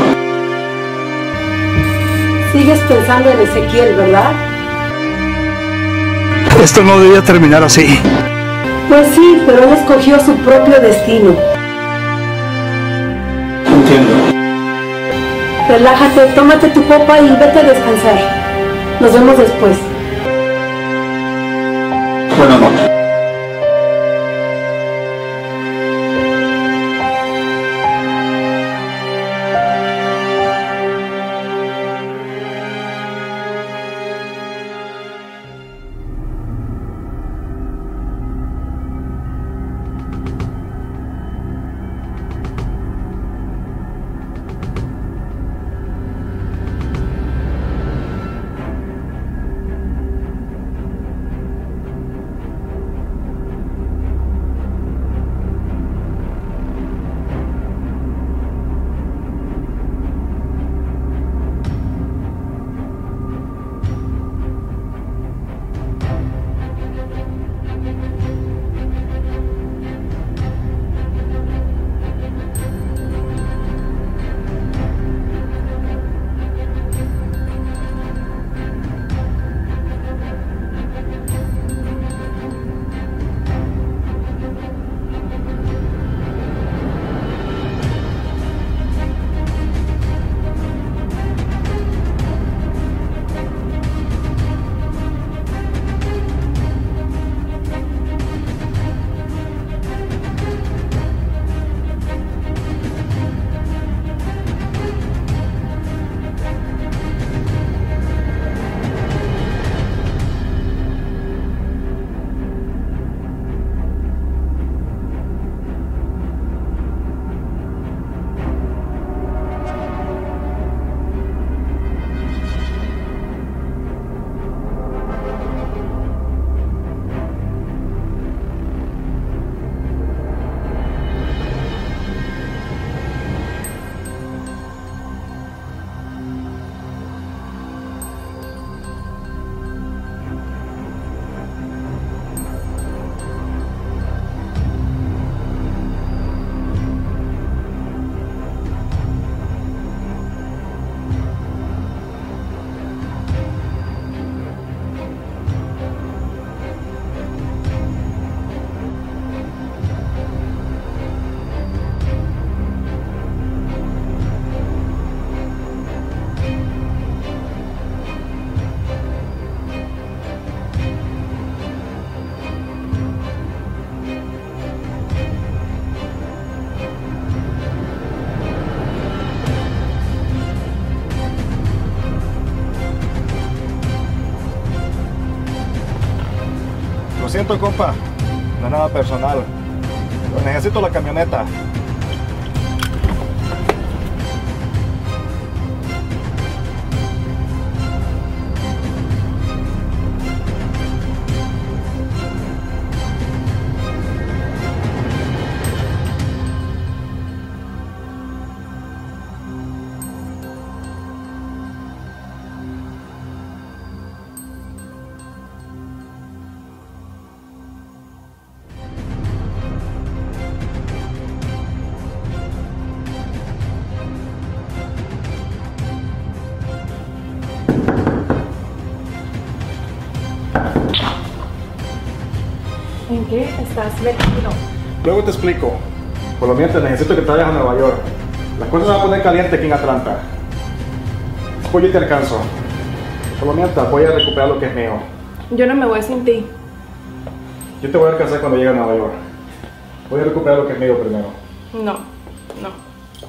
Speaker 7: Sigues pensando en Ezequiel, ¿verdad?
Speaker 12: Esto no debía terminar así.
Speaker 7: Pues sí, pero él escogió su propio destino.
Speaker 12: Entiendo.
Speaker 7: Relájate, tómate tu copa y vete a descansar. Nos vemos después.
Speaker 12: Buenas noches.
Speaker 3: siento, compa. No es nada personal. Pero necesito la camioneta.
Speaker 4: ¿En qué estás metido?
Speaker 3: Luego te explico. Por lo mientras necesito que te vayas a Nueva York. La cosa se va a poner caliente aquí en Atlanta. Después yo te alcanzo. Por lo mientras voy a recuperar lo que es mío.
Speaker 4: Yo no me voy sin ti.
Speaker 3: Yo te voy a alcanzar cuando llegue a Nueva York. Voy a recuperar lo que es mío primero.
Speaker 4: No, no.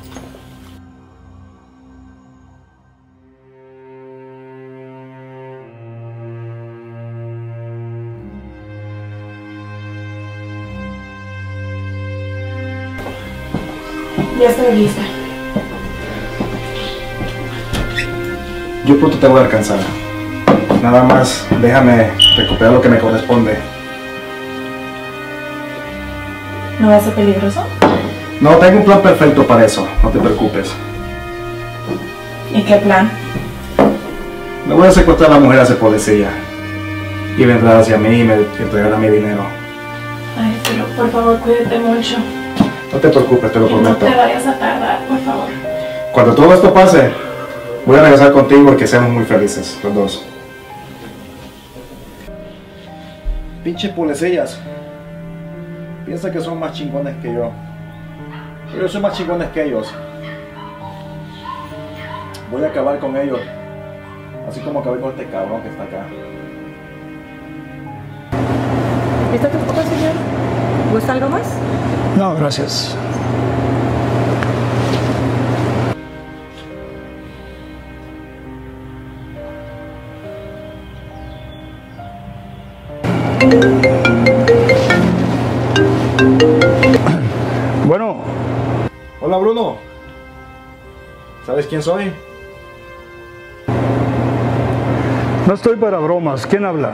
Speaker 4: Ya estoy lista.
Speaker 3: Yo pronto te voy a alcanzar. Nada más déjame recuperar lo que me corresponde.
Speaker 4: ¿No va a ser peligroso?
Speaker 3: No, tengo un plan perfecto para eso. No te preocupes.
Speaker 4: ¿Y qué plan?
Speaker 3: Me voy a secuestrar a la mujer hacia policía. Y vendrá hacia mí y me entregará mi dinero.
Speaker 4: Ay, pero por favor, cuídate mucho.
Speaker 3: No te preocupes, te lo
Speaker 4: Y no
Speaker 3: prometo.
Speaker 4: te vayas a tardar, por favor.
Speaker 3: Cuando todo esto pase, voy a regresar contigo y que seamos muy felices, los dos. Pinche policías. Piensa que son más chingones que yo. Pero yo soy más chingones que ellos. Voy a acabar con ellos. Así como acabé con este cabrón que está acá.
Speaker 10: ¿Está tu foto, señor? ¿Gusta algo más?
Speaker 12: No, gracias. Bueno.
Speaker 3: Hola, Bruno. ¿Sabes quién soy?
Speaker 12: No estoy para bromas. ¿Quién habla?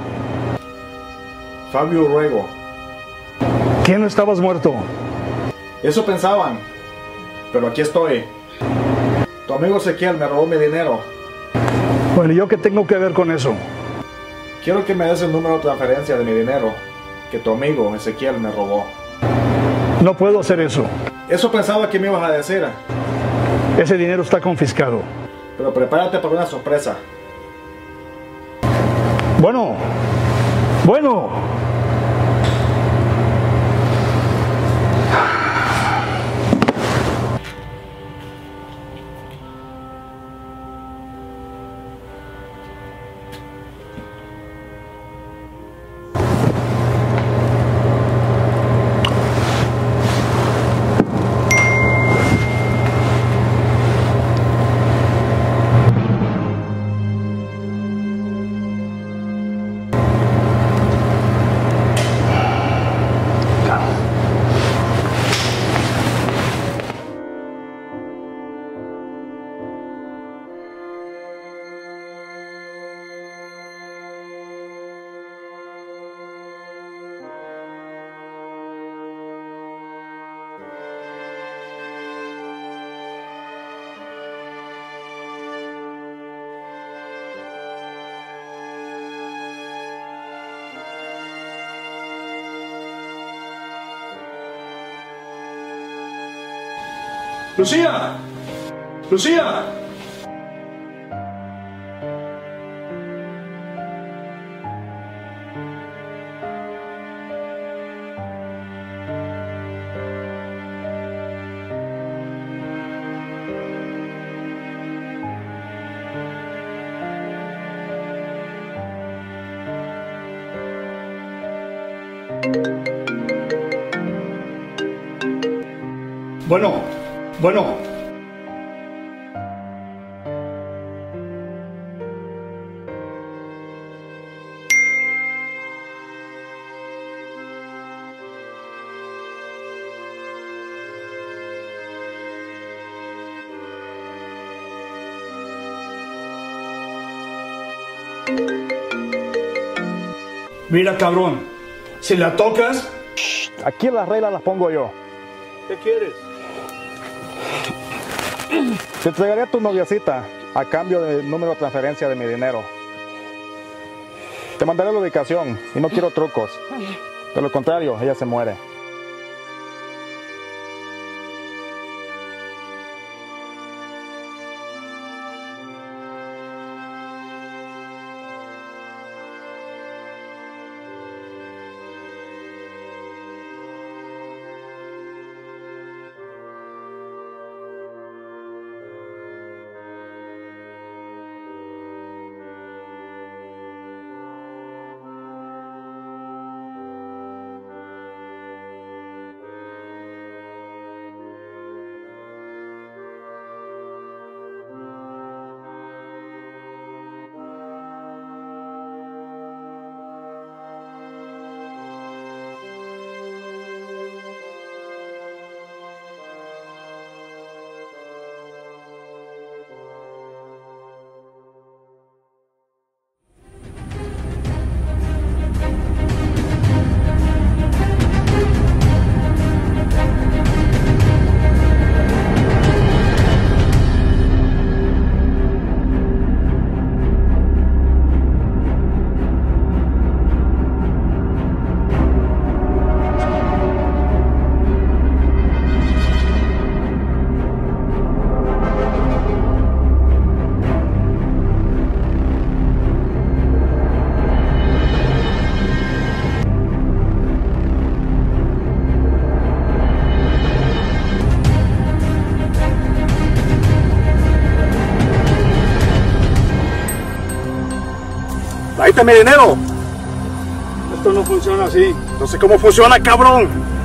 Speaker 3: Fabio Urrego.
Speaker 12: ¿Quién no estabas muerto?
Speaker 3: Eso pensaban. Pero aquí estoy. Tu amigo Ezequiel me robó mi dinero.
Speaker 12: Bueno, ¿yo qué tengo que ver con eso?
Speaker 3: Quiero que me des el número de transferencia de mi dinero que tu amigo Ezequiel me robó.
Speaker 12: No puedo hacer eso.
Speaker 3: Eso pensaba que me ibas a decir.
Speaker 12: Ese dinero está confiscado.
Speaker 3: Pero prepárate para una sorpresa.
Speaker 12: Bueno. Bueno. Lucía. Lucía. Bueno, bueno. Mira, cabrón, si la tocas...
Speaker 3: Aquí las reglas las pongo yo.
Speaker 12: ¿Qué quieres?
Speaker 3: Te entregaré a tu noviacita a cambio del número de transferencia de mi dinero. Te mandaré la ubicación y no quiero trucos. De lo contrario, ella se muere.
Speaker 12: ¡Dame mi dinero! Esto no funciona así. No sé cómo funciona, cabrón.